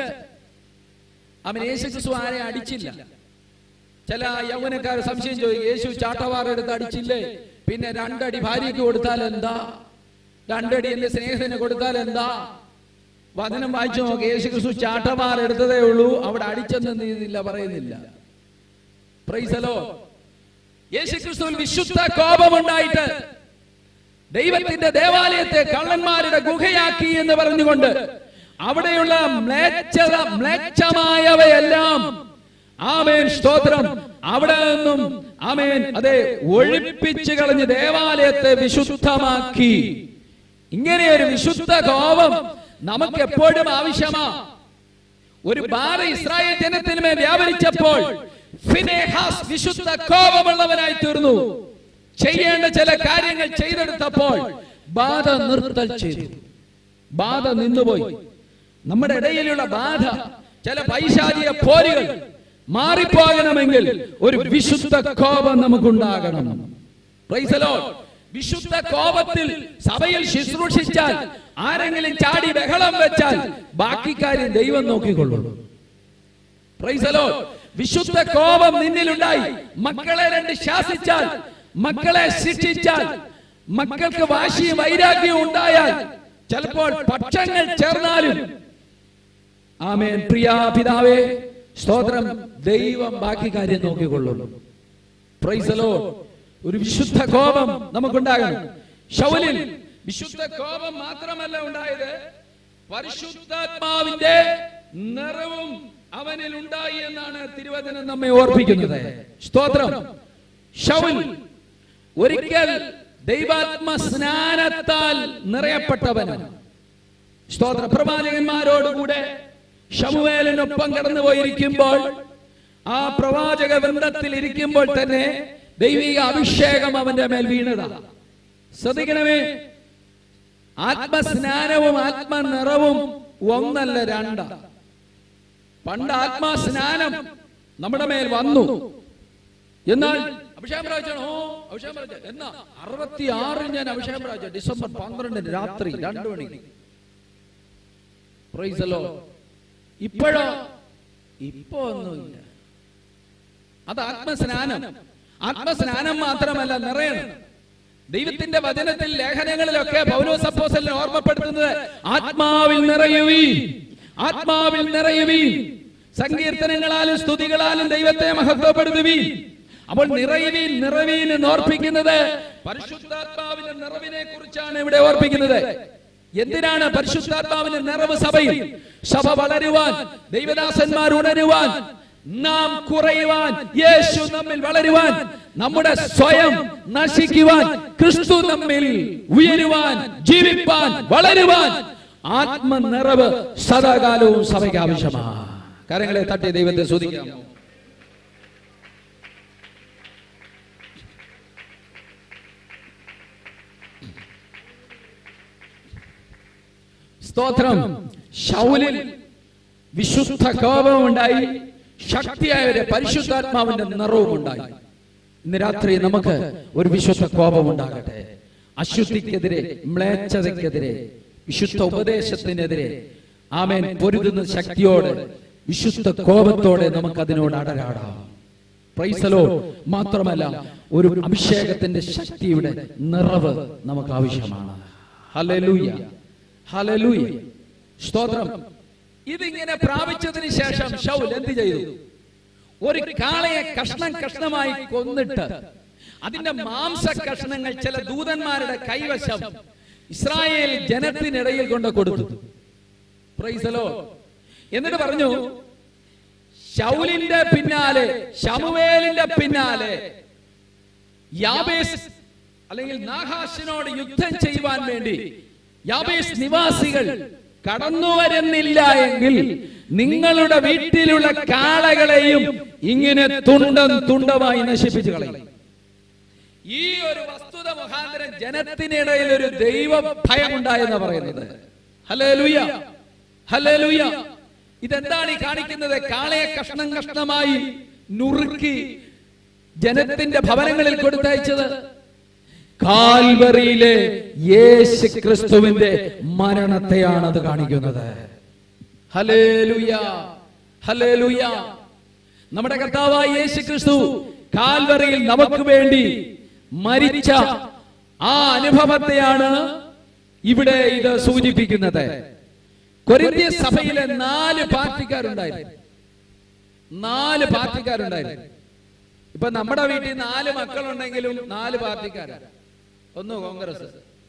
അവൻ യേശു ക്രിസ്തു ആരെ അടിച്ചില്ല. ചില യൗവനക്കാർ സംശയം ചോദിക്കും, യേശു ചാട്ടവാർ എടുത്ത് അടിച്ചില്ലേ, പിന്നെ രണ്ടടി ഭാര്യയ്ക്ക് കൊടുത്താൽ എന്താ, രണ്ടടി എന്റെ സ്നേഹത്തിന് കൊടുത്താൽ എന്താ? വചനം വായിച്ചു നോക്കി. യേശു ക്രിസ്തു ചാട്ടവാർ എടുത്തതേ ഉള്ളൂ, അവിടെ അടിച്ചെന്ന് ഇതില്ല പറയുന്നില്ല. Price the Lord. യേശു ക്രിസ്തുവിൽ വിശുദ്ധ കോപമുണ്ടായിട്ട് ദൈവത്തിന്റെ ദേവാലയത്തെ കള്ളന്മാരുടെ ഗുഹയാക്കി എന്ന് പറഞ്ഞുകൊണ്ട് അവിടെയുള്ള മ്ലേച്ഛത മ്ലേച്ഛമായവയെല്ലാം, ആമേൻ സ്തോത്രം, അവിടെ നിന്നും ആമേൻ അതെ ഒഴിപ്പിച്ചു കളഞ്ഞ് ദേവാലയത്തെ വിശുദ്ധമാക്കി. ഇങ്ങനെ ഒരു വിശുദ്ധ കോപം നമുക്ക് എപ്പോഴും ആവശ്യമാ. ഒരു ബാധ ഇസ്രായേൽ ജനത്തിന്മേൽ വ്യാപരിച്ചപ്പോൾ ഫിനെഹാസ് വിശുദ്ധ കോപമുള്ളവനായി തീർന്നു. ചെയ്യേണ്ട ചില കാര്യങ്ങൾ ചെയ്തെടുത്തപ്പോൾ ബാധ നിർത്തൽ ചെയ്തു. ബാധ നിന്നുപോയി. നമ്മുടെ ഇടയിലുള്ള ബാധ, ചില പൈശാചിക പോരുകൾ മാറിപ്പോകണമെങ്കിൽ ഒരു വിശുദ്ധ കോപം നമുക്കുണ്ടാകണം. Praise the lord. വിശുദ്ധ കോപത്തിൽ സഭയിൽ ശുശ്രൂഷിച്ചാൽ, ആരെങ്കിലും ചാടി ബഹളം വെച്ചാൽ ബാക്കി കാര്യം ദൈവം നോക്കിക്കൊള്ളും. Price the lord. വിശുദ്ധ കോപം നിന്നിലുണ്ടായി മക്കളെ രണ്ട് ശാസിച്ചാൽ, മക്കളെ ശിക്ഷിച്ചാൽ, മക്കൾക്ക് വാശിയും വൈരാഗ്യവും ഉണ്ടായാൽ, ചിലപ്പോൾ പക്ഷങ്ങൾ ചേർന്നാലും, ആമേൻ പ്രിയ പിതാവേ സ്തോത്രം, ദൈവം ബാക്കി കാര്യം നോക്കിക്കൊള്ളും. Price the Lord. ഒരു വിശുദ്ധ കോപം നമുക്കുണ്ടാകണം. ശൗലിൽ വിശുദ്ധ കോപം മാത്രമല്ല ഉണ്ടായത്, പരിശുദ്ധാത്മാവിന്റെ നിറവും അവനിൽ ഉണ്ടായി എന്നാണ് തിരുവചനം നമ്മെ ഓർപ്പിക്കുന്നത്. സ്തോത്രം. ശൗൽ ഒരിക്കൽ ദൈവാത്മ സ്നാനത്താൽ നിറയപ്പെട്ടവനാണ്. സ്തോത്ര. പ്രവാചകന്മാരോടുകൂടെ ശമൂവേലിനൊപ്പം കടന്നുപോയിരിക്കുമ്പോൾ, ആ പ്രവാചക വൃന്ദത്തിൽ ഇരിക്കുമ്പോൾ തന്നെ ദൈവിക അഭിഷേകം അവന്റെ മേൽ വീണതാണ്. ശ്രദ്ധിക്കണമേ, ആത്മസ്നാനവും ആത്മനിറവും ഒന്നല്ല രണ്ടാണ്. പണ്ട് ആത്മാസ്നാനം നമ്മുടെ മേൽ വന്നു, എന്നാൽ അഭിഷേകം പ്രാപിച്ചാണോ? അഭിഷേകം പ്രാപിച്ച എന്നാ അറുപത്തി ആറിൽ ഞാൻ അഭിഷേകം പ്രാപിച്ച ഡിസംബർ പന്ത്രണ്ടിന് രാത്രി രണ്ടു മണിക്ക്. Praise the lord. ഇപ്പോഴോ? ഇപ്പോ ഒന്നുമില്ല. അത് ആത്മസ്നാനം. ആത്മസ്നാനം മാത്രമല്ല, നിറയണം. ദൈവത്തിന്റെ വചനത്തിൽ ലേഖനങ്ങളിലൊക്കെ പൗലോസ് അപ്പോസ്തലൻ ഓർമ്മപ്പെടുത്തുന്നത് ആത്മാവിൽ നിറയുവീൻ, ആത്മാവിൽ നിറയുവീൻ, സങ്കീർത്തനങ്ങളാലും സ്തുതികളാലും ദൈവത്തെ മഹത്വപ്പെടുത്തുവീൻ. അപ്പോൾ നിറയുവീൻ നിറവീൻ എന്ന് ഓർപ്പിക്കുന്നത് പരിശുദ്ധാത്മാവിന്റെ നിറവിനെ കുറിച്ചാണ് ഇവിടെ ഓർപ്പിക്കുന്നത്. എന്തിനാണ് പരിശുദ്ധാത്മാവിന്റെ നിറവ് സഭയിൽ? സഭ വളരുവാൻ, ദൈവദാസന്മാർ ഉണരുവാൻ, നാം കുറയുവാൻ, യേശു നമ്മിൽ വളരുവാൻ, നമ്മുടെ സ്വയം നശിക്കുവാൻ, ക്രിസ്തു നമ്മിൽ ഉയരുവാൻ, ജീവിപ്പാൻ, വളരുവാൻ ആത്മനിറവ് സദാകാലവും സഭയ്ക്ക് ആവശ്യമാണ്. കരങ്ങളെ തട്ടി ദൈവത്തെ സ്തുതിക്കാം. സ്തോത്രം. ശൗലിൽ വിശുദ്ധ കോപമുണ്ടായി, ശക്തിയായ ഒരു പരിശുദ്ധാത്മാവിന്റെ നിറവും ഉണ്ടായി. ഇന്ന് രാത്രി നമുക്ക് ഒരു വിശുദ്ധ കോപം ഉണ്ടാകട്ടെ. അശുദ്ധിക്കെതിരെ, മ്ലേച്ഛതയ്ക്കെതിരെ, വിശുദ്ധ ഉപദേശത്തിനെതിരെ ആമേൻ പൊരുതുന്ന ശക്തിയോടെ, വിശുദ്ധ കോപത്തോടെ നമുക്ക് അതിനോട് അടരാടാം. Price the Lord. മാത്രമല്ല, ഒരു അഭിഷേകത്തിന്റെ ശക്തിയുടെ നിറവ് നമുക്ക് ആവശ്യമാണ്. ഹല്ലേലൂയ, ഹല്ലേലൂയ, സ്തോത്രം. ഇതിങ്ങനെ പ്രാപിച്ചതിന് ശേഷം ശൗൽ എന്ത് ചെയ്തു? ഒരു കാളയെ കഷ്ണം കഷ്ണമായി കൊന്നിട്ട് അതിന്റെ മാംസ കഷ്ണങ്ങൾ ചില ദൂതന്മാരുടെ കൈവശം ഇസ്രായേൽ ജനത്തിനിടയിൽ കൊണ്ട് കൊടുത്തു. Praise the lord. എന്നിട്ട് പറഞ്ഞു, ശൗലിന്റെ പിന്നാലെ, ശമൂവേലിന്റെ പിന്നാലെ യാബേസ് അല്ലെങ്കിൽ നാഹാശിനോട് യുദ്ധം ചെയ്യുവാൻ വേണ്ടി യാബേസ് നിവാസികൾ കടന്നു വരുന്നില്ല എങ്കിൽ നിങ്ങളുടെ വീട്ടിലുള്ള കാളകളെയും ഇങ്ങനെ തുണ്ടം തുണ്ടമായി നശിപ്പിച്ചു കളയും. ഈ ഒരു വസ്തുത മുഖാന്തരം ജനത്തിനിടയിൽ ഒരു ദൈവ ഭയം ഉണ്ടായെന്ന് പറയുന്നത്. ഹല്ലേലൂയ, ഹല്ലേലൂയ. ഇതെന്താണ് ഈ കാണിക്കുന്നത്? കാളയെ കഷ്ണം കഷ്ണമായി നുറുക്കി ജനത്തിന്റെ ഭവനങ്ങളിൽ കൊടുത്തയച്ചത് കാൽവറിയിലെ യേശു ക്രിസ്തുവിന്റെ മരണത്തെയാണ് അത് കാണിക്കുന്നത്. ഹല്ലേലൂയ, ഹല്ലേലൂയ. നമ്മുടെ കർത്താവായ യേശു ക്രിസ്തു കാൽവറിയിൽ നമുക്ക് വേണ്ടി മരിച്ച ആ അനുഭവത്തെയാണ് ഇവിടെ ഇത് സൂചിപ്പിക്കുന്നത്. കൊരിന്ത്യ സഭയിലെ നാല് പാർട്ടിക്കാരുണ്ടായിരുന്നു. നാല് പാർട്ടിക്കാരുണ്ടായിരുന്നു. ഇപ്പൊ നമ്മുടെ വീട്ടിൽ നാല് മക്കളുണ്ടെങ്കിലും നാല് പാർട്ടിക്കാരാണ്. ഒന്ന് കോൺഗ്രസ്,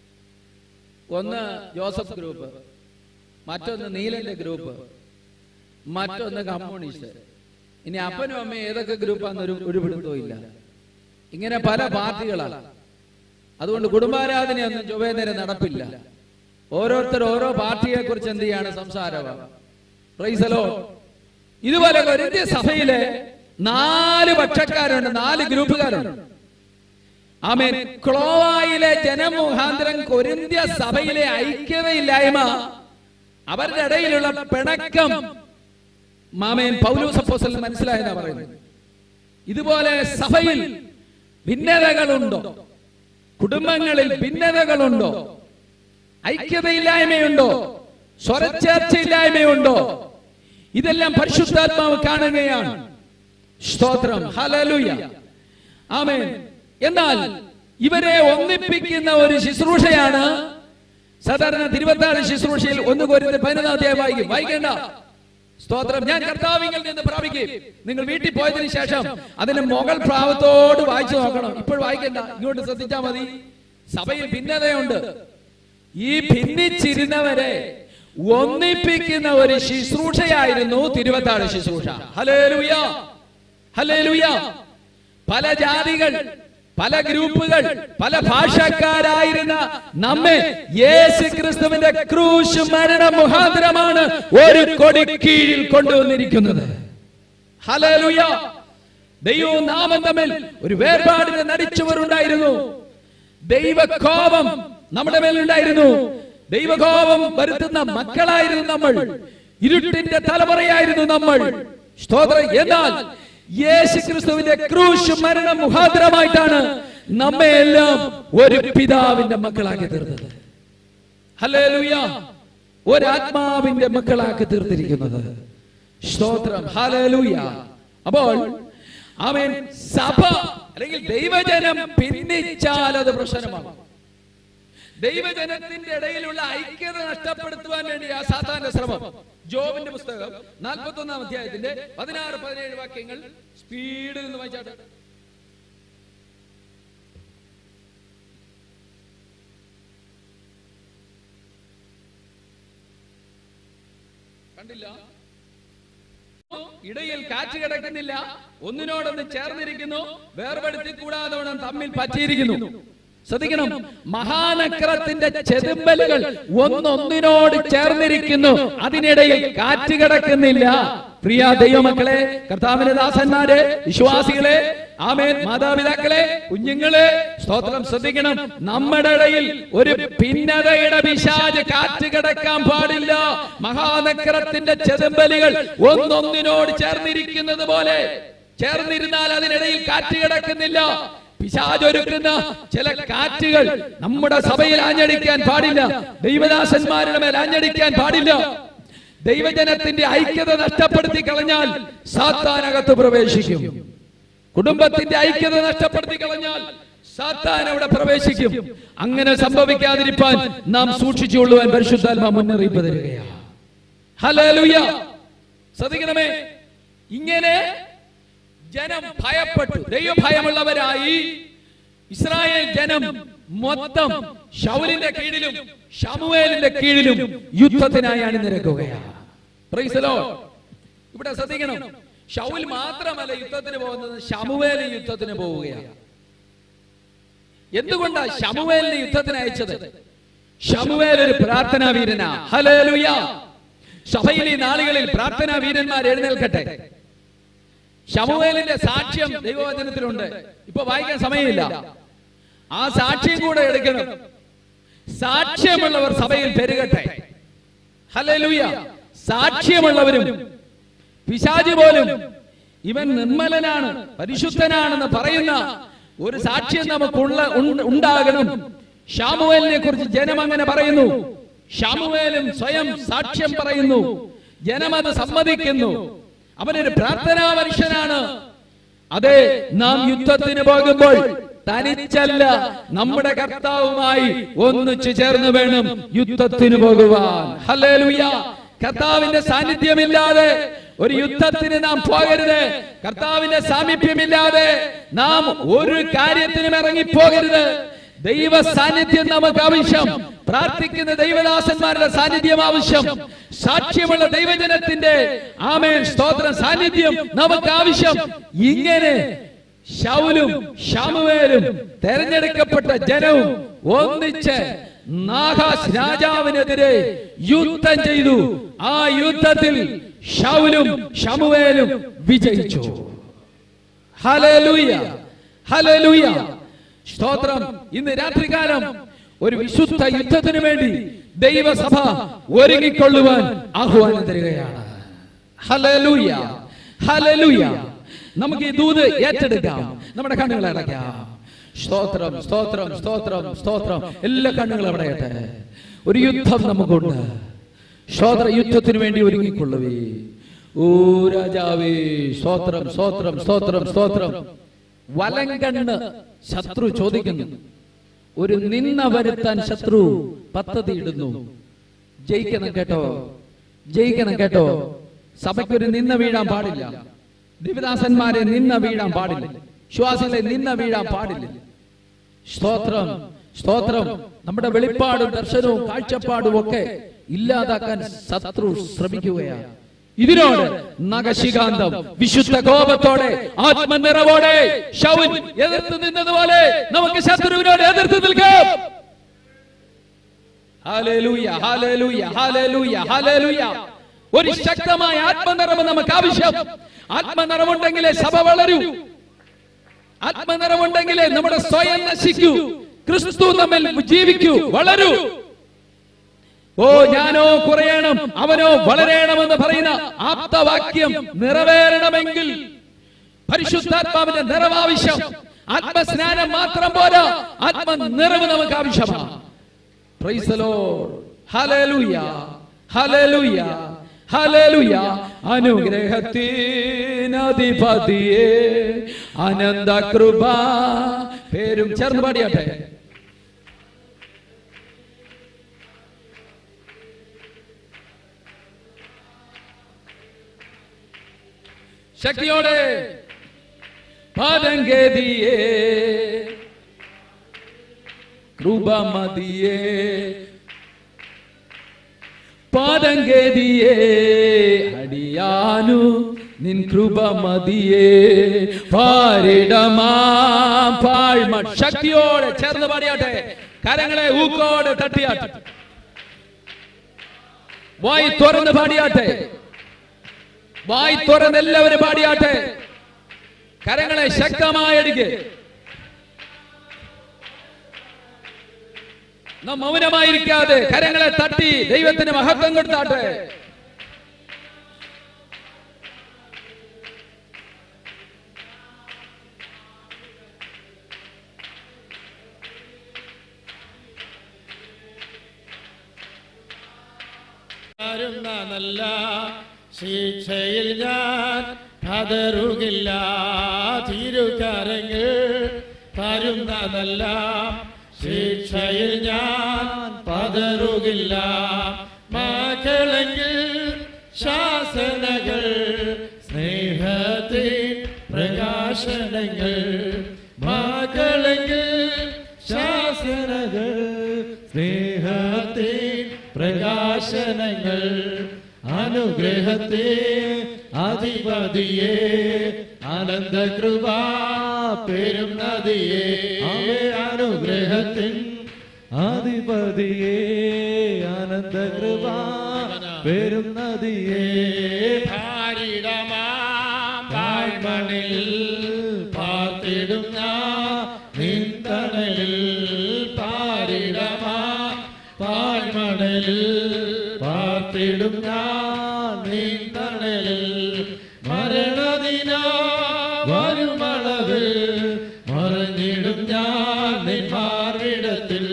ഒന്ന് ജോസഫ് ഗ്രൂപ്പ്, മറ്റൊന്ന് നീലന്റെ ഗ്രൂപ്പ്, മറ്റൊന്ന് കമ്മ്യൂണിസ്റ്റ്. ഇനി അപ്പനും അമ്മയും ഏതൊക്കെ ഗ്രൂപ്പാന്നൊരു ഒരു പിടുത്തവും ഇല്ല. ഇങ്ങനെ പല പാർട്ടികളാണ്. അതുകൊണ്ട് കുടുംബാരാധനയൊന്നും ചൊവ്വേ നേരം നടപ്പില്ല. ഓരോരുത്തർ ഓരോ പാർട്ടിയെ കുറിച്ച് എന്ത് ചെയ്യാണ് സംസാരമാണ്. Praise the lord. ഇതുപോലെ കൊരിന്ത്യ സഭയിലെ നാല് പക്ഷക്കാരുണ്ട്, നാല് ഗ്രൂപ്പുകാരുണ്ട്. ആമേൻ. ക്ലോവായിലെ ജനമുഖാന്തരം കൊരിന്ത്യ സഭയിലെ ഐക്യതയില്ലായ്മ, അവരുടെ ഇടയിലുള്ള പിണക്കം ആമേൻ പൗലോസ് അപ്പോസ്തലൻ മനസ്സിലായെന്നാ പറയുന്നത്. ഇതുപോലെ സഭയിൽ ഭിന്നതകളുണ്ടോ? കുടുംബങ്ങളിൽ ഭിന്നതകളുണ്ടോ? ഐക്യതയില്ലായ്മയുണ്ടോ? സ്വരച്ചേർച്ചയില്ലായ്മയുണ്ടോ? ഇതെല്ലാം പരിശുദ്ധാത്മാവ് കാണുകയാണ്. സ്തോത്രം, ഹല്ലേലൂയ, ആമേൻ. എന്നാൽ ഇവരെ ഒന്നിപ്പിക്കുന്ന ഒരു ശുശ്രൂഷയാണ് സാധാരണ തിരുവത്താഴ ശുശ്രൂഷയിൽ ഒന്ന് കൊരിന്ത്യർ പതിനൊന്നാം അധ്യായം വായിക്കും. വായിക്കേണ്ട. സ്തോത്രം. ഞാൻ കർത്താവിങ്കിൽ നിന്ന് പ്രാപിക്കും. നിങ്ങൾ വീട്ടിൽ പോയതിനു ശേഷം അതിന്റെ മുകൾ ഭാവത്തോട് വായിച്ചു നോക്കണം. ഇപ്പോൾ വായിക്കണ്ട, ഇങ്ങോട്ട് ശ്രദ്ധിച്ചാൽ മതി. സഭയിൽ ഭിന്നതയുണ്ട്. ഈ ഭിന്നിച്ചിരുന്നവരെ ഒന്നിപ്പിക്കുന്ന ഒരു ശുശ്രൂഷയായിരുന്നു തിരുവത്താഴ ശുശ്രൂഷ. ഹല്ലേലൂയ, ഹല്ലേലൂയ. പല ജാതികൾ, പല ഗ്രൂപ്പുകൾ, പല ഭാഷക്കാരായിരുന്ന നമ്മെ യേശു ക്രിസ്തുവിന്റെ ക്രൂശ് മരണ മുഖാന്തരമാണ് ഒരു കൊടി കീഴിൽ കൊണ്ടുവന്നിരിക്കുന്നത്. ഹല്ലേലൂയ. ദൈവവും നാമം തമ്മിൽ ഒരു വേർപാടിനെ നടിച്ചവരുണ്ടായിരുന്നു. ദൈവകോപം നമ്മുടെ മേലുണ്ടായിരുന്നു. ദൈവകോപം വരുത്തുന്ന മക്കളായിരുന്നു നമ്മൾ. ഇരുട്ടിന്റെ തലമുറയായിരുന്നു നമ്മൾ. സ്തോത്രം. എന്നാൽ യേശു ക്രിസ്തുവിന്റെ ക്രൂശ് മരണ മുഖാന്തരമായിട്ടാണ് നമ്മെ എല്ലാം ഒരു പിതാവിന്റെ മക്കളാക്കി തീർത്തത്. ഹല്ലേലൂയ. ഒരാത്മാവിന്റെ മക്കളാക്കി തീർത്തിരിക്കുന്നത്. സ്തോത്രം, ഹല്ലേലൂയ. അപ്പോൾ ആമേൻ. സഭ അല്ലെങ്കിൽ ദൈവജനം ഭിന്നിച്ചാൽ അത് പ്രശ്നമാണ്. ദൈവജനത്തിന്റെ ഇടയിലുള്ള ഐക്യത നഷ്ടപ്പെടുത്തുവാൻ വേണ്ടി ആ സാത്താന്റെ ശ്രമം. ജോബിന്റെ പുസ്തകം നാൽപ്പത്തി ഒന്നാം അധ്യായത്തിന്റെ പതിനാറ് പതിനേഴ് വാക്യങ്ങൾ സ്പീഡിൽ നിന്ന് വായിച്ചാട്ടെ. കണ്ടില്ല? ഇടയിൽ കാറ്റ് കിടക്കുന്നില്ല, ഒന്നിനോടൊന്ന് ചേർന്നിരിക്കുന്നു, വേർപെടുത്തി കൂടാതെ തമ്മിൽ പറ്റിയിരിക്കുന്നു. ശ്രദ്ധിക്കണം. മഹാനക്രത്തിന്റെ ചെതുമ്പലുകൾ ഒന്നൊന്നിനോട് ചേർന്നിരിക്കുന്നു, അതിനിടയിൽ കാറ്റ് കിടക്കുന്നില്ല. പ്രിയ ദൈവമക്കളെ, കർത്താവിന്റെ ദാസന്മാരെ, വിശ്വാസികളെ, ആമേൻ, മാതാപിതാക്കളെ, കുഞ്ഞുങ്ങളെ, സ്തോത്രം. ശ്രദ്ധിക്കണം. നമ്മുടെ ഇടയിൽ ഒരു ഭിന്നതയുടെ പിശാച് കാറ്റ് കിടക്കാൻ പാടില്ല. മഹാനക്രത്തിന്റെ ചെതുമ്പലുകൾ ഒന്നൊന്നിനോട് ചേർന്നിരിക്കുന്നത് പോലെ ചേർന്നിരുന്നാൽ അതിനിടയിൽ കാറ്റ് കിടക്കുന്നില്ല. പിശാചൊരുക്കുന്ന ചില കാറ്റുകൾ നമ്മുടെ സഭയിൽ ആഞ്ഞടിക്കാൻ പാടില്ല. ദൈവദാസന്മാരുടെ മേൽ ആഞ്ഞടിക്കാൻ പാടില്ല. ദൈവജനത്തിന്റെ ഐക്യത നഷ്ടപ്പെടുത്തി കളഞ്ഞാൽ സാത്താനകത്ത് പ്രവേശിക്കും. കുടുംബത്തിന്റെ ഐക്യത നഷ്ടപ്പെടുത്തി കളഞ്ഞാൽ സാത്താൻ അവിടെ പ്രവേശിക്കും. അങ്ങനെ സംഭവിക്കാതിരിക്കാൻ നാം സൂക്ഷിച്ചുകൊള്ളുവാൻ പരിശുദ്ധാത്മാ മുന്നറിയിപ്പ് തരികയാണ്. ഹല്ലേലൂയ. ശ്രദ്ധിക്കണമേ. ഇങ്ങനെ ജനം ഭയപ്പെട്ടു. ദൈവഭയമുള്ളവരായി ഇസ്രായേൽ ജനം മൊത്തം ശൗലിന്റെ കീഴിലും ശമൂവേലിന്റെ കീഴിലും യുദ്ധത്തിനായി അണിനിരക്കുകയാണ്. Praise the lord. ഇവിടെ ശ്രദ്ധിക്കണം, ശൗൽ മാത്രമല്ല യുദ്ധത്തിന് പോകുന്നത്, ശമൂവേൽ യുദ്ധത്തിന് പോവുകയാണ്. എന്തുകൊണ്ടാ ശമൂവേലിനെ യുദ്ധത്തിന് അയച്ചത്? ശമൂവേൽ ഒരു പ്രാർത്ഥനാ വീരനാ. ഹല്ലേലൂയ. സഭയിൽ ഈ നാളുകളിൽ പ്രാർത്ഥനാ വീരന്മാർ എഴുന്നേൽക്കട്ടെ. ശമൂവേലിന്റെ സാക്ഷ്യം ദൈവവചനത്തിലുണ്ട്. ഇപ്പൊ വായിക്കാൻ സമയമില്ല. ആ സാക്ഷ്യം കൂടെ എടുക്കണം. സാക്ഷ്യമുള്ളവർ സഭയിൽ പെരുകട്ടെ. ഹല്ലേലൂയ. സാക്ഷ്യമുള്ളവരും പിശാചി പോലും ഇവൻ നിർമ്മലനാണ്, പരിശുദ്ധനാണെന്ന് പറയുന്ന ഒരു സാക്ഷ്യം നമുക്കുള്ള ഉണ്ടാകണം. ശമൂവേലിനെ കുറിച്ച് ജനം അങ്ങനെ പറയുന്നു. ശമൂവേലും സ്വയം സാക്ഷ്യം പറയുന്നു. ജനം അത് സമ്മതിക്കുന്നു. അവനൊരു പ്രാർത്ഥനാ മനുഷ്യനാണ്. അതെ, നാം യുദ്ധത്തിന് പോകുമ്പോൾ തനിച്ചല്ല, നമ്മുടെ കർത്താവുമായി ഒന്നിച്ചു ചേർന്ന് വേണം യുദ്ധത്തിന് പോകുവാൻ. ഹല്ലേലൂയ. കർത്താവിന്റെ സാന്നിധ്യമില്ലാതെ ഒരു യുദ്ധത്തിന് നാം പോകരുത്. കർത്താവിന്റെ സാമീപ്യമില്ലാതെ നാം ഒരു കാര്യത്തിനും ഇറങ്ങിപ്പോകരുത്. ദൈവ സാന്നിധ്യം നമുക്ക് ആവശ്യം. പ്രാർത്ഥിക്കുന്ന ദൈവദാസന്മാരുടെ സാന്നിധ്യം ആവശ്യം. സാക്ഷ്യമുള്ള ദൈവജനത്തിന്റെ ആമേൻ സ്തോത്രം സാന്നിധ്യം നമുക്ക് ആവശ്യം. ഇങ്ങനെ ശൗലും ശമൂവേലും തെരഞ്ഞെടുക്കപ്പെട്ട ജനവും ഒന്നിച്ച് നാഹാസ് രാജാവിനെതിരെ യുദ്ധം ചെയ്തു. ആ യുദ്ധത്തിൽ ശൗലും ശമൂവേലും വിജയിച്ചു. ഹല്ലേലൂയ, ഹല്ലേലൂയ, സ്തോത്രം. ഇന്ന് രാത്രികാലം ഒരു വിശുദ്ധ യുദ്ധത്തിന് വേണ്ടി ദൈവസഭ ഒരുങ്ങിക്കൊള്ളുവാൻ ആഹ്വാനം തരികയാണ്. ഹല്ലേലൂയ, ഹല്ലേലൂയ. നമുക്ക് ഈ ദൂത് ഏറ്റെടുക്കാം. നമ്മുടെ കണ്ണുകൾ അടയ്ക്കാം. സ്തോത്രം, സ്തോത്രം, സ്തോത്രം, സ്തോത്രം. എല്ലാ കണ്ണുകളും അടയട്ടെ. ഒരു യുദ്ധം നമുക്കുണ്ട്. സ്തോത്ര യുദ്ധത്തിന് വേണ്ടി ഒരുങ്ങിക്കൊള്ളുവേ. ഓ രാജാവേ, സ്തോത്രം, സ്തോത്രം, സ്തോത്രം, സ്തോത്രം. വലങ്കണ്ണ് ശത്രു ചോദിക്കുന്നു. ഒരു നിന്ന വരുത്താൻ ശത്രു പദ്ധതി ഇടുന്നു. ജയിക്കണം കേട്ടോ, ജയിക്കണം കേട്ടോ. സഭയ്ക്കൊരു നിന്ന വീഴാൻ പാടില്ല. ദിവദാസന്മാരെ നിന്ന വീഴാൻ പാടില്ല. വിശ്വാസികളെ നിന്ന വീഴാൻ പാടില്ല. സ്തോത്രം, സ്തോത്രം. നമ്മുടെ വെളിപ്പാടും ദർശനവും കാഴ്ചപ്പാടും ഒക്കെ ഇല്ലാതാക്കാൻ ശത്രു ശ്രമിക്കുകയാണ്. ഇതിനോട് നഖശികാന്തം വിശുദ്ധ കോപത്തോടെ ആത്മനിറവോടെ ശൗൽ എതിർത്ത് നിന്നതുപോലെ നമുക്ക് ശത്രുവിനോട് എതിർത്ത് നിൽക്കാം. ഹല്ലേലൂയ, ഹല്ലേലൂയ, ഹല്ലേലൂയ, ഹല്ലേലൂയ. ഒരു ശക്തമായ ആത്മനിറവ് നമുക്ക് ആവശ്യം. ആത്മനിറവുണ്ടെങ്കിലേ സഭ വളരൂ. ആത്മനിറവുണ്ടെങ്കിലേ നമ്മുടെ സ്വയം നശിക്കൂ, ക്രിസ്തു നമ്മിൽ ജീവിക്കൂ, വളരൂ. ഓ ഞാനോ കുറയണം അവനോ വളരണമെന്ന് പറയുന്ന ആപ്തവാക്യം നിറവേറണമെങ്കിൽ പരിശുദ്ധാത്മാവിന്റെ നിറവാവശ്യം. ആത്മസ്നാനം മാത്രം പോരാ, ആത്മ നിറവ് നമുക്ക് ആവശ്യമാണ്. Praise the lord. ഹല്ലേലൂയ, ഹല്ലേലൂയ, ഹല്ലേലൂയ. അനുഗ്രഹത്തിനധിപതിയേ അനന്ത കൃപ. പേരും ചേർന്ന് പാടിയാട്ടെ. ശക്തിയോടെ പാദങ്കേതിയേ കൃപമതിയേ പാദങ്കേതിയേ അടിയാനു നിൻ കൃപമതിയേ പാരിടമാ പാഴ്മ. ശക്തിയോടെ ചേർന്ന് പാടിയാട്ടെ. കരങ്ങളെ ഊക്കോടെ തട്ടിയാട്ടെ. വായി തുറന്ന് പാടിയാട്ടെ. വായി തുറന്ന് എല്ലാവരും പാടിയാട്ടെ. കരങ്ങളെ ശക്തമായടിക്ക്. നാം മൗനമായിരിക്കാതെ കരങ്ങളെ തട്ടി ദൈവത്തിന് മഹത്വം കൊടുത്താട്ടെ. നല്ല ശിക്ഷയിൽ ഞാൻ പതറുകില്ല. തിരുക്കരങ്ങൾ തരുന്നതല്ല ശിക്ഷയിൽ ഞാൻ പതറുകില്ല. മക്കളെങ്കിൽ ശാസനകൾ സ്നേഹത്തിൻ പ്രകാശനങ്ങൾ. മക്കളെങ്കിൽ ദർശനങ്ങൾ അനുഗ്രഹത്തെ അധിപതിയെ ആനന്ദകൃപ പെരും നദിയെ അനുഗ്രഹത്തിൻ അധിപതിയെ ആനന്ദകൃപ പെരും നദിയെ ഭാരിടമാഴ്മണിൽ പാർത്തിടുന്ന നിന്തണലിൽ പാരിടമാ പാഴ്മണലിൽ പാർത്തിടുന്ന നിന്തണലിൽ മരണദിന വരുമളവിൽ മറഞ്ഞിടും ഞാൻ നിന്മാർവിടത്തിൽ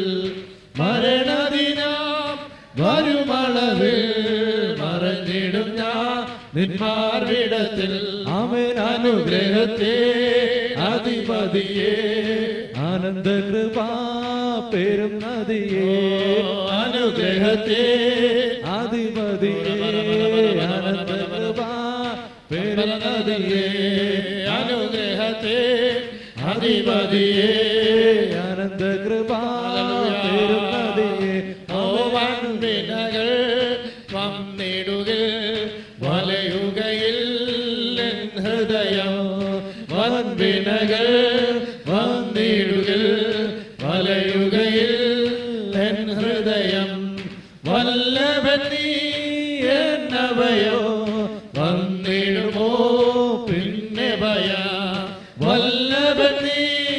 മരണദിനം വരുമളവിൽ മറഞ്ഞിടും ഞാൻ നിന്മാർവിടത്തിൽ ആമേൻ അനുഗ്രഹത്തെ അധിപതിയെ ആനന്ദകൃപ പെരും നദിയെ അനുഗ്രഹത്തെ അധിപതിയെ ആനന്ദകൃപ പെരും നദിയെ അനുഗ്രഹത്തെ അധിപതിയെ ആനന്ദകൃപ പെരും നദിയെ വൻവിനകൾ വന്നിടുകിൽ വലയുകയിൽ ഹൃദയം വൻവിനകൾ വന്നിടുകിൽ വലയുകയിൽ ഹൃദയം വല്ലഭൻ നീ എന്നവയോ വന്നിടുമോ പിന്നെ ഭയ വല്ലഭൻ നീ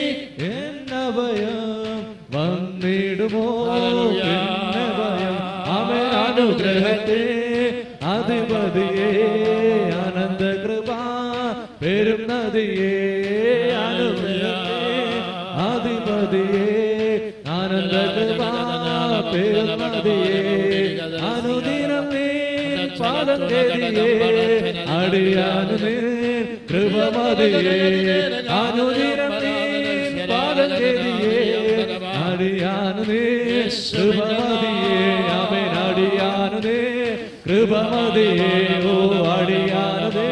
എന്നഭയം വന്നിടുമോ പിന്നെ ഭയം ആമേൻ അനുഗ്രഹത്തെ അധിപതിയെ ആനന്ദകൃപ പെരും നദിയെ അനുഗ്രഹത്തെ അധിപതിയെ ആനന്ദകൃപ പെരും നദിയെ അനുദിനം നീ പാദം കേതിയെ അടിയാനു നീ കൃപമതിയെ അനുദിനം നീ പാദം കേതിയെ അടിയാനു നീ കൃപമതിയെ ആമേൻ അടിയാനു നീ കൃപമതിയെ ഓ അടിയാനു നീ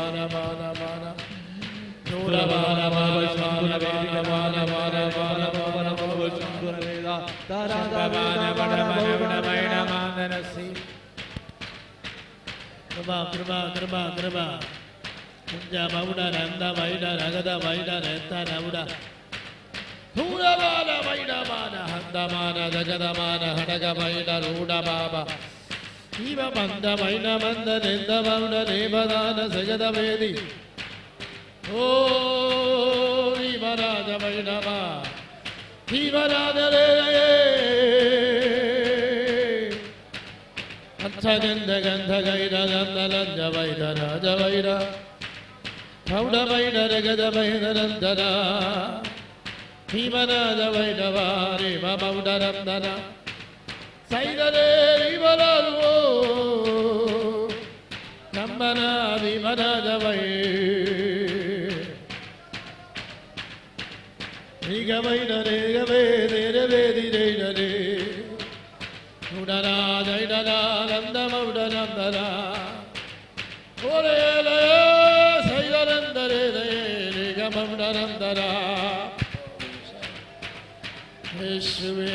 കൃപ കൃപ കൃപ കൃപ കുഞ്ചമൗട നന്ദ വൈഡ രഗത വൈഡ രത്തനൗട ധൂരമാന വൈഡമാന ഹന്തമാന ജഗതമാന ഹടക വൈഡ രൂഢമാപ ജീവ മന്ദ വൈഡ മന്ദ നിന്ദ മൗഡ ദേവദാന സജതവേദി ഓ ജീവരാജ വൈഡമ ജീവരാജ അച്ഛഗന്ധ ഗന്ധ ഗൈര ഗന്ധലഞ്ജ വൈര രാജ വൈര പ്രൗഢ വൈര രഗത വൈരനന്ദന ഭീമരാജ വൈരവാരി മൗഢനന്ദന സൈതരേ വിവരോ നമ്പന ഭീമരാജ വൈ ീകവൈര രേഖവേ രേരവേദി രേരേ ഉടനാ ജൈനനാനന്ദമൗടനന്ദന ഓരേലയ സൈതനന്ദരേതയേകമൗടനന്ദന യേശുവേ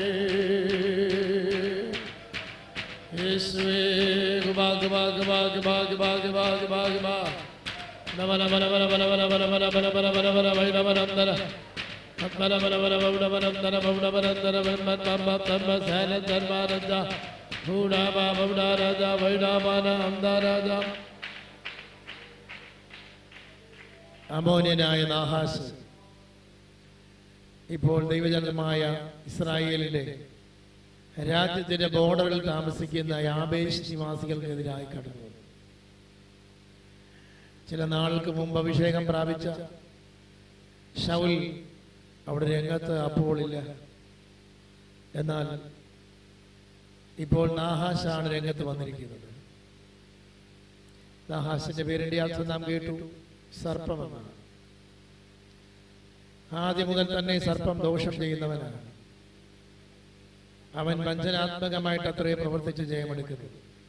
യേശുവേ ഗുബാ ഗുബാ ഗുബാ ഗുബാ ഗുബാ ഗുബാ ഗുബാ ഗുബാ നമ നമ നമ നമ നമ നമ നമ നമ നമ നമ നമ വൈനവനന്ദന ബല ബല ബല ബൗഡവനന്ദന ബൗഡവനന്ദന ബമ്പ തമ്പ സേന ധർമാനന്ദ ഭൂഡാബ ബൗഡാരാജ വൈഡാമാന അന്താരാജ അമോന്യനായ നാഹാസ് ഇപ്പോൾ ദൈവജനമായ ഇസ്രായേലിന്റെ രാജ്യത്തിന്റെ ബോർഡറിൽ താമസിക്കുന്ന യാബേശ് നിവാസികൾക്കെതിരായി കടന്നു. ചില നാൾക്ക് മുമ്പ് അഭിഷേകം പ്രാപിച്ച ശൗൽ അവിടെ രംഗത്ത് അപ്പോൾ ഇല്ല. എന്നാൽ ഇപ്പോൾ നാഹാശാണ് രംഗത്ത് വന്നിരിക്കുന്നത്. നാഹാസിന്റെ പേരിന്റെ അർത്ഥം നാം കേട്ടു, സർപ്പമെന്നാണ്. ആദ്യം മുതൽ തന്നെ സർപ്പം ദോഷം ചെയ്യുന്നവനാണ്. അവൻ വഞ്ചനാത്മകമായിട്ട് അത്രയും പ്രവർത്തിച്ച് ജയമെടുക്കുന്നു.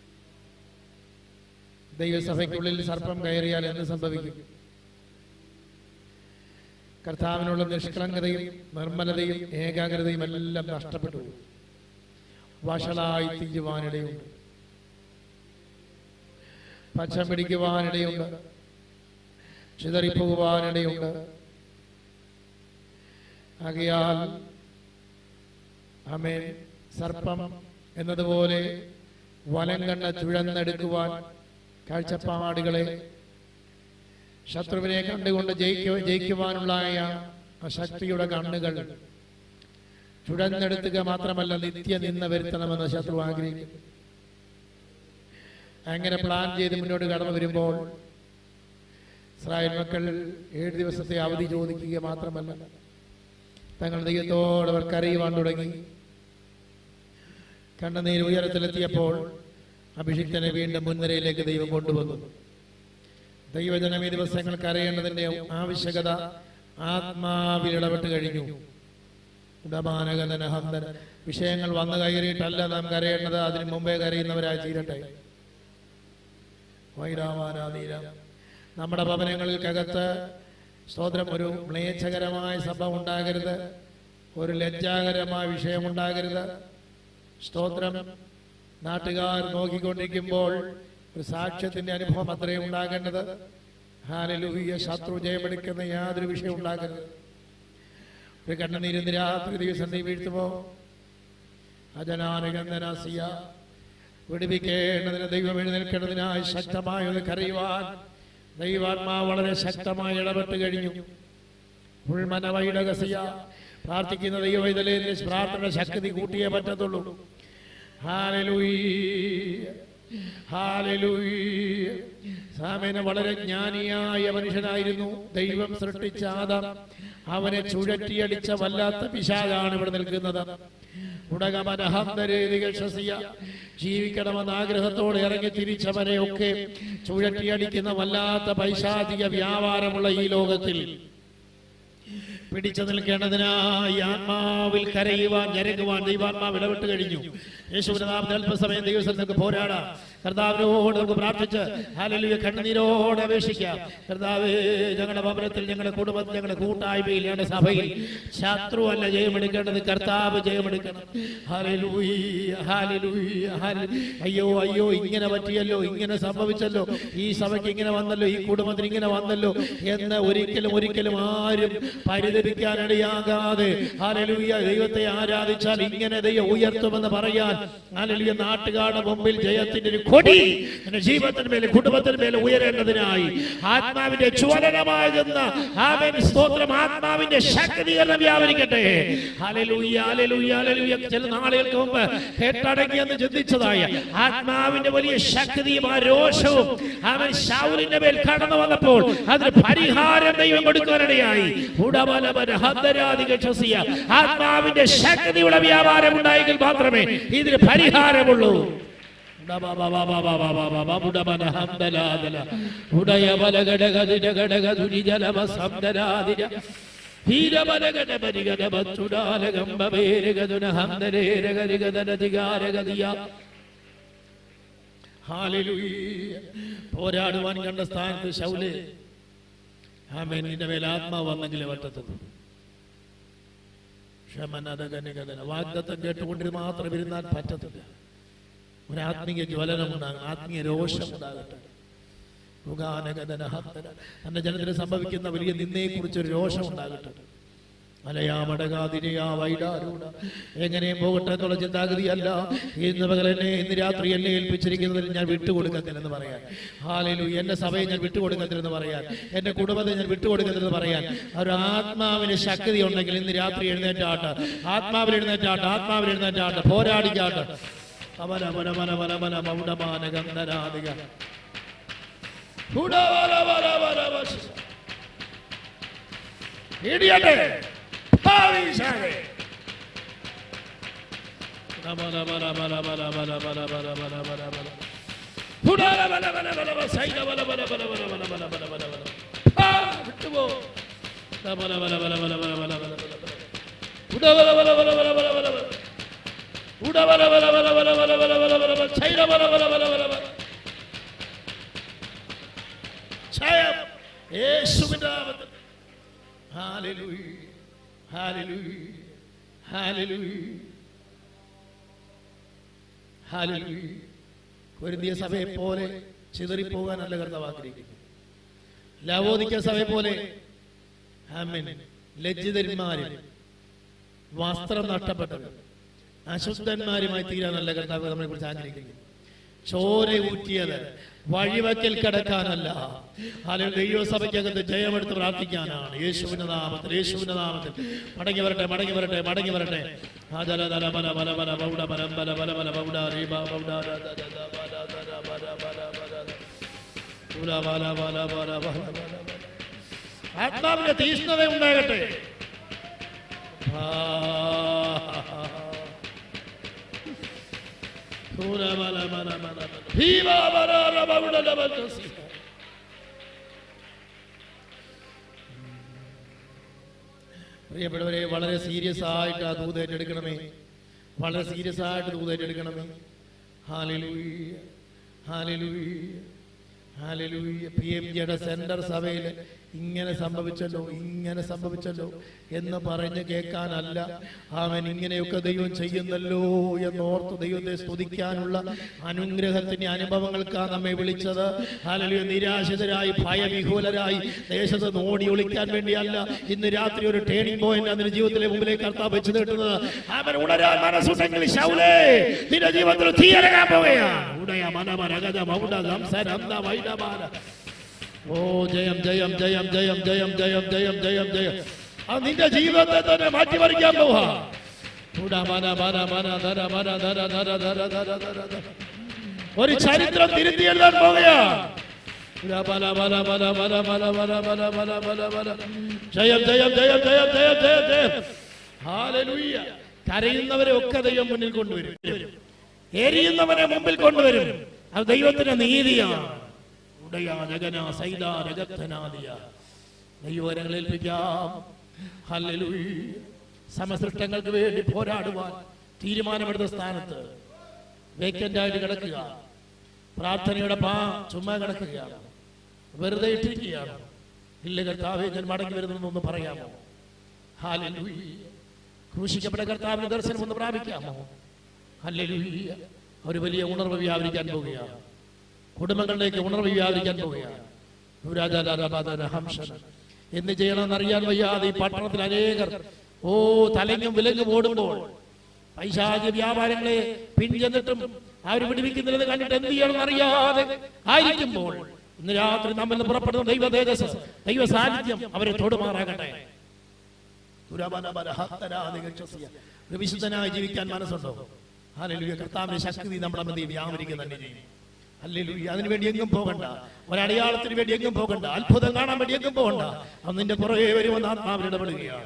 ദൈവസഭയ്ക്കുള്ളിൽ സർപ്പം കയറിയാൽ എന്ത് സംഭവിക്കും? കർത്താവിനുള്ള നിഷ്കളങ്കതയും നിർമ്മലതയും ഏകാഗ്രതയും എല്ലാം നഷ്ടപ്പെട്ടു വഷളായി തീരുവാനിടയുണ്ട്. പച്ചം പിടിക്കുവാനിടയുണ്ട്, ചിതറിപ്പോകുവാനിടയുണ്ട്. ആകയാൽ ആമേൻ, സർപ്പം എന്നതുപോലെ വലം കണ്ട ചുഴന്നെടുക്കുവാൻ കാഴ്ചപ്പാടുകളെ, ശത്രുവിനെ കണ്ടുകൊണ്ട് ജയിക്കു ജയിക്കുവാനുള്ള ശക്തിയുടെ കണ്ണുകൾ ചുഴന്നെടുത്തുക മാത്രമല്ല, നിത്യ നിന്ന വരുത്തണമെന്ന് ശത്രു ആഗ്രഹിക്കുന്നു. അങ്ങനെ പ്ലാൻ ചെയ്ത് മുന്നോട്ട് കടന്നു വരുമ്പോൾ ഇസ്രായേൽ മക്കൾ ഏഴ് ദിവസത്തെ അവധി ചോദിക്കുക മാത്രമല്ല, തങ്ങൾ ദൈവത്തോട് അവർ കരയുവാൻ തുടങ്ങി. കണ്ണുനീർ ഉയരത്തിലെത്തിയപ്പോൾ അഭിഷിക്തനെ വീണ്ടും മുൻനിരയിലേക്ക് ദൈവം കൊണ്ടുവന്നു. ദൈവജനം ഈ ദിവസങ്ങൾ കരയേണ്ടതിന്റെ ആവശ്യകത ആത്മാവിൽ ഇടപെട്ട് കഴിഞ്ഞു. ഉടമാനകനഹന്തൻ വിഷയങ്ങൾ വന്നു കയറിയിട്ടല്ല നാം കരയേണ്ടത്, അതിനു മുമ്പേ കരയുന്നവരായി തീരട്ടെ. വൈരാമാനാതീര നമ്മുടെ ഭവനങ്ങൾക്കകത്ത് സ്തോത്രം ഒരു മ്ലേച്ഛകരമായ സഭ ഉണ്ടാകരുത്, ഒരു ലജ്ജാകരമായ വിഷയമുണ്ടാകരുത്. സ്തോത്രം നാട്ടുകാർ നോക്കിക്കൊണ്ടിരിക്കുമ്പോൾ ഒരു സാക്ഷ്യത്തിന്റെ അനുഭവം അത്രയും ഉണ്ടാകേണ്ടത്. ഹല്ലേലൂയ. ശത്രു ജയമെടുക്കുന്ന യാതൊരു വിഷയം ഉണ്ടാകരുത്. ഒരു കണ്ണുനീരിന്ന് രാത്രി ദിവസം നീ വീഴ്ത്തുമോ? അജനാനുഗന്ധനാസിയ വിടുവിക്കേണ്ടതിന് ദൈവം എഴുന്നേൽക്കേണ്ടതിനായി ശക്തമായി ഒന്ന് കരയുവാൻ ദൈവാത്മാവ് വളരെ ശക്തമായി ഇടപെട്ട് കഴിഞ്ഞു. ഉൾമനവൈടകസിയ പ്രാർത്ഥിക്കുന്ന ദൈവവൈതലേ, പ്രാർത്ഥന ശക്തി കൂട്ടിയേ പറ്റത്തുള്ളൂ. Hallelujah, hallelujah. സാമേന വളരെ ജ്ഞാനിയായ മനുഷ്യനായിരുന്നു. ദൈവം സൃഷ്ടിച്ച ആദാം അവനെ ചുഴറ്റിയടിച്ച വല്ലാത്ത പിശാചാണ് ഇവിടെ നിൽക്കുന്നത്. ജീവിക്കണമെന്ന ആഗ്രഹത്തോടെ ഇറങ്ങി തിരിച്ചവനെ ഒക്കെ ചുഴറ്റിയടിക്കുന്ന വല്ലാത്ത പൈശാചിക വ്യാപാരമുള്ള ഈ ലോകത്തിൽ പിടിച്ചു നിൽക്കേണ്ടതിനായി ആത്മാവിൽ കരയുവാൻ ഞരങ്ങുവാൻ ദൈവാത്മാവ് ഇടപെട്ട് കഴിഞ്ഞു. യേശുവിന്റെ നാമത്തിൽ അല്പസമയം ദൈവസന്നിധിക്ക് പോരാടാം. കർത്താവിനോട് നമുക്ക് പ്രാർത്ഥിച്ച് ഹല്ലേലൂയ കണ്ണുനീരോടെ അപേക്ഷിക്കാം. കർത്താവേ, ഞങ്ങളുടെ ഭവനത്തിൽ, ഞങ്ങളുടെ കുടുംബത്തിൽ, ഞങ്ങളുടെ കൂട്ടായ്മയിൽ, ഞങ്ങളുടെ സഭയിൽ ശത്രു അല്ല ജയമെടുക്കേണ്ടത്, കർത്താവ് ജയമെടുക്കണം. Hallelujah, hallelujah, hallelujah. അയ്യോ അയ്യോ, ഇങ്ങനെ പറ്റിയല്ലോ, ഇങ്ങനെ സംഭവിച്ചല്ലോ, ഈ സഭയ്ക്ക് ഇങ്ങനെ വന്നല്ലോ, ഈ കുടുംബത്തിന് ഇങ്ങനെ വന്നല്ലോ എന്ന് ഒരിക്കലും ഒരിക്കലും ആരും പരിതപിക്കാനിടയാകാതെ ഹല്ലേലൂയ ദൈവത്തെ ആരാധിച്ചാൽ ഇങ്ങനെ ദൈവം ഉയർത്തുമെന്ന് പറയാൻ ഹല്ലേലൂയ നാട്ടുകാരുടെ മുമ്പിൽ ജയത്തിന്റെ ഒരു കൊടി എന്റെ ജീവിതത്തിന് മേലെ, കുടുംബത്തിന് മേലെ ഉയരേണ്ടതിനായി ആത്മാവിന്റെ ജ്വലനമാകുന്ന ആമേൻ സ്തോത്രം, ആത്മാവിന്റെ ശക്തീകരണം വ്യാപരിക്കട്ടെ. ഹല്ലേലൂയ, ഹല്ലേലൂയ, ഹല്ലേലൂയ. ചില നാളുകൾക്ക് മുമ്പ് കേട്ടടങ്ങിയെന്ന് ചിന്തിച്ചതായ ആത്മാവിന്റെ വലിയ ശക്തിയും ആ രോഷവും അവൻ ശൗലിന്റെ മേൽ കടന്നു വന്നപ്പോൾ അതിന് പരിഹാരം ദൈവം കൊടുക്കാനിടയായി. ആത്മാവിന്റെ ശക്തിയുടെ വ്യാപാരം ഉണ്ടായെങ്കിൽ മാത്രമേ ഇതിന് പരിഹാരമുള്ളൂ. പോരാടുവാൻ കണ്ട സ്ഥാനത്ത് ശൗല് ആമേൻ നിന്റെ മേൽ ആത്മാവ് വന്നെങ്കിലേ പറ്റത്തുള്ളൂ. വാഗ്ദത്തം കേട്ടുകൊണ്ടിരുന്ന് മാത്രം ഇരുന്നാൽ പറ്റത്തില്ല. ഒരു ആത്മീയ ജ്വലനം ഉണ്ടാകണം, ആത്മീയ രോഷം ഉണ്ടാകട്ടെ. തന്റെ ജനത്തിന് സംഭവിക്കുന്ന വലിയ നിന്നയെ കുറിച്ചൊരു രോഷം ഉണ്ടാകട്ടെ. അലയാമടകാതിരയാ വൈഡാരൂഢ എങ്ങനെയും പോകട്ടെ എന്നുള്ള ചിന്താഗതിയല്ല. ഇന്ന് പകൽ എന്നെ, ഇന്ന് രാത്രി എന്നെ ഏൽപ്പിച്ചിരിക്കുന്നതിൽ ഞാൻ വിട്ടുകൊടുക്കത്തില്ലെന്ന് പറയാൻ. ഹല്ലേലൂയ. എന്റെ സഭയെ ഞാൻ വിട്ടുകൊടുക്കത്തില്ലെന്ന് പറയാൻ, എന്റെ കുടുംബത്തെ ഞാൻ വിട്ടുകൊടുക്കത്തില്ലെന്ന് പറയാൻ ഒരു ആത്മാവിന് ശക്തി ഉണ്ടെങ്കിൽ ഇന്ന് രാത്രി എഴുന്നേറ്റാട്ട്, ആത്മാവിൽ എഴുന്നേറ്റാട്ട്, ആത്മാവിൽ എഴുന്നേറ്റാട്ട്, പോരാടിക്കാട്ട്. അവന മന മന മന മന മൗഢമാന ഗന്ധരാധിക ഇടിയട്ടെ ഭാവിശാലേ. ബല ബല ബല ബല ബല ബല ബല ബല ബല ബല ഹുഡാല ബല ബല ബല ബല സൈന ബല ബല ബല ബല ബല ബല ബല ബല ബല ആ വിട്ടുപോ. ബല ബല ബല ബല ബല ബല ബല ഹുഡ ബല ബല ബല ബല ബല ബല ഹുഡ ബല ബല ബല ബല ബല ബല ബല ബല സൈന ബല ബല ബല ബല ബല ജയം യേശുവിന്റെ നാമത്തിൽ. ഹല്ലേലൂയ, ഹല്ലേലൂയ, ഹല്ലേലൂയ, ഹല്ലേലൂയ. കൊരിന്തിയ സഭയെ പോലെ ചിതറിപ്പോകാനല്ല കർത്താവ് ആഗ്രഹിക്കുന്നു. ലവോദിക്ക സഭയെ പോലെ ആമേൻ ലജ്ജിതന്മാരും വസ്ത്രം നഷ്ടപ്പെട്ടവർ അശുദ്ധന്മാരുമായി തീരാനല്ല കർത്താവ് നമ്മളെ കുറിച്ച് ആഗ്രഹിക്കുന്നു. ചോര ഊറ്റിയത് വഴിവക്കൽ കിടക്കാനല്ല, അല്ലെങ്കിൽ ദൈവസഭയ്ക്കകത്ത് ജയമെടുത്ത് പ്രാർത്ഥിക്കാനാണ്. യേശുവിന്റെ നാമത്തിൽ, യേശുവിന്റെ നാമത്തിൽ മടങ്ങി വരട്ടെ, മടങ്ങി വരട്ടെ, മടങ്ങി വരട്ടെ. ആത്മാവിന്റെ തീഷ്ണത ഉണ്ടാകട്ടെ. പ്രിയപ്പെട്ടവരെ, വളരെ സീരിയസ് ആയിട്ട് ആ ദൂത് ഏറ്റെടുക്കണമേ, വളരെ സീരിയസ് ആയിട്ട് ദൂത് ഏറ്റെടുക്കണമേ. ഹല്ലേലൂയ, ഹല്ലേലൂയ, ഹല്ലേലൂയ. പി എം ജിയുടെ സെന്റർ സഭയിൽ ഇങ്ങനെ സംഭവിച്ചല്ലോ, ഇങ്ങനെ സംഭവിച്ചല്ലോ എന്ന് പറഞ്ഞ് കേൾക്കാനല്ല, അവൻ ഇങ്ങനെയൊക്കെ ദൈവം ചെയ്യുന്നല്ലോ എന്നോർത്ത് ദൈവത്തെ സ്തുതിക്കാനുള്ള അനുഗ്രഹത്തിന്റെ അനുഭവങ്ങൾക്കാണ് നമ്മെ വിളിച്ചത്. ഹല്ലേലൂയ. നിരാശിതരായി ഭയവിഹുലരായി ദേശത്ത് നോടി ഒളിക്കാൻ വേണ്ടിയല്ല. ഇന്ന് രാത്രി ഒരു ടേണിംഗ് പോയിന്റ് അതിന്റെ ജീവിതത്തിലെ മുമ്പിലേക്ക് കർത്താവ് വെച്ച് നീട്ടുന്നത്. അവൻ ഉണരാൻ മനസ്സുണ്ടെങ്കിൽ ശൗലേ നിന്റെ ജീവിതത്തിൽ തീയരങ്ങാൻ പോവുകയാണ്. ഉടയ മനമരഗത മൗഢ സംസരന്ത വൈഡമാന. ഓ ജയം ജയം ജയം ജയം ജയം ജയം ജയം ജയം ജയം. അത് നിന്റെ ജീവിതത്തെ തന്നെ മാറ്റിമറിക്കാൻ പോവാ. ഒരു ചരിത്രം തിരുത്തി എഴുതാൻ പോവുകയാ. ജയം ജയം ജയം ജയം ജയം ജയം ജയം. ഹല്ലേലൂയ. കരയുന്നവരെ ഒക്കെ ദൈവം മുന്നിൽ കൊണ്ടുവരും, എരിയുന്നവനെ മുമ്പിൽ കൊണ്ടുവരും. അത് ദൈവത്തിന്റെ നീതിയാണ്. ദൈവകരങ്ങളിൽ ഏൽപ്പിക്കാം. ഹല്ലേലൂയ. സമസൃഷ്ടങ്ങൾക്ക് വേണ്ടി പോരാടുവാൻ തീരുമാനമെടുത്ത സ്ഥാനത്ത് വേക്കന്റ് ആയിട്ട് കിടക്കുക, പ്രാർത്ഥനയുടെ പാ ചുമ്മാ കിടക്കുകയാണ്, വെറുതെ ഇട്ടിരിക്കുകയാണ്. ഇല്ല കർത്താവേ ഞാൻ മടങ്ങി വരുന്നതെന്നൊന്ന് പറയാമോ? ഹല്ലേലൂയ. ക്രൂശിക്കപ്പെട്ട കർത്താവിന്റെ ദർശനം ഒന്ന് പ്രാപിക്കാമോ? ഹല്ലേലൂയ. ഒരു വലിയ ഉണർവ് വ്യാപരിക്കാൻ പോവുകയാണ്, കുടുംബങ്ങളിലേക്ക് ഉണർവ് വ്യാപരിക്കാൻ പോവുകയാണ്. എന്ത് ചെയ്യണമെന്ന് അറിയാൻ വയ്യാതെ ഈ പട്ടണത്തിൽ അനേകർ ഓ തലങ്ങും വിലങ്ങും ഓടുമ്പോൾ, പൈശാചിക വ്യാപാരങ്ങളെ പിൻചെന്നിട്ടും അവർ പിടിപ്പിക്കുന്നില്ലെന്ന് കണ്ടിട്ട് എന്ത് ചെയ്യണമെന്ന് അറിയാതെ ആയിരിക്കുമ്പോൾ ഇന്ന് രാത്രി നമ്മിൽ നിന്ന് പുറപ്പെടുന്ന ദൈവ തേജസ്, ദൈവ സാന്നിധ്യം അവരെ തൊടുമാറാകട്ടെ. ഒരു വിശുദ്ധനായി ജീവിക്കാൻ മനസ്സുണ്ടോ? ഹല്ലേലൂയ. കർത്താവിന്റെ ശക്തി നമ്മുടെ മധ്യത്തിൽ വ്യാപരിക്കുക തന്നെ ചെയ്യും. ഹല്ലേലൂയ. അതിനുവേണ്ടി എങ്ങും പോകണ്ട, ഒരടയാളത്തിന് വേണ്ടി എങ്ങും പോകണ്ട, അത്ഭുതം കാണാൻ വേണ്ടി എങ്ങും പോകണ്ട. അത് നിന്റെ പുറകെ വരുമെന്ന് ആത്മാവിൽ ഇടപെടുകയാണ്.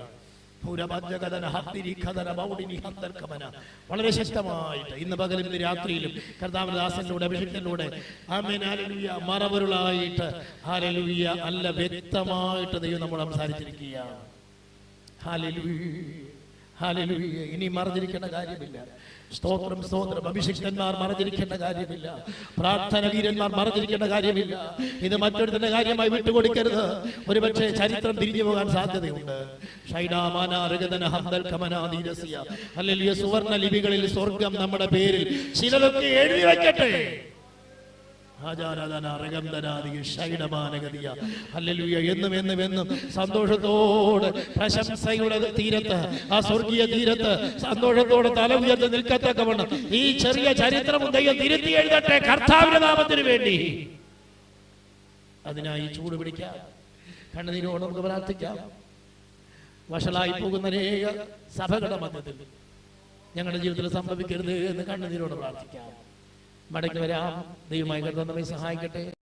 വളരെ ശക്തമായിട്ട് ഇന്ന് പകലും ഇന്ന് രാത്രിയിലും കർത്താവിന്റെ ദാസനിലൂടെ അഭിഷേകത്തിലൂടെ ആമേൻ ഹല്ലേലൂയ മറവരുളായിട്ട് ഹല്ലേലൂയ നല്ല വ്യക്തമായിട്ട് ദൈവം നമ്മൾ സംസാരിച്ചിരിക്കുകയാണ്. Hallelujah, hallelujah. ഇനി മറഞ്ഞിരിക്കേണ്ട കാര്യമില്ല. സ്തോത്രം സ്തോത്രം. അഭിഷിക്തന്മാർ മറഞ്ഞിരിക്കേണ്ട കാര്യമില്ല, പ്രാർത്ഥന വീരന്മാർ മറഞ്ഞിരിക്കേണ്ട കാര്യമില്ല. ഇത് മറ്റൊരുത്തിന്റെ കാര്യമായി വിട്ടുകൊടുക്കരുത്. ഒരുപക്ഷെ ചരിത്രം തിരിഞ്ഞു പോകാൻ സാധ്യതയുണ്ട്. ഹല്ലേലൂയ. സുവർണ ലിപികളിൽ സ്വർഗം നമ്മുടെ പേരിൽ ചിലതൊക്കെ എഴുതി വയ്ക്കട്ടെ. എന്നും എന്നും എന്നും സന്തോഷത്തോടെ പ്രശംസയുടെ തീരത്ത്, ആ സ്വർഗീയ തീരത്ത് സന്തോഷത്തോടെ തല ഉയർത്തി നിൽക്കത്തക്കവണ്ണം ഈ ചെറിയ ചരിത്രം ദൈവം തിരുത്തി എഴുതട്ടെ കർത്താവിന്റെ നാമത്തിന് വേണ്ടി. അതിനായി ചൂട് പിടിക്കാം, കണ്ണുനീരോട് നമുക്ക് പ്രാർത്ഥിക്കാം. വഷളായി പോകുന്ന അനേക സഭകളുടെ മധ്യത്തിൽ ഞങ്ങളുടെ ജീവിതത്തിൽ സംഭവിക്കരുത് എന്ന് കണ്ണുനീരോട് പ്രാർത്ഥിക്കാം. മടങ്ങി വരാം. ദൈവമായി കർത്താവ് നമ്മെ സഹായിക്കട്ടെ.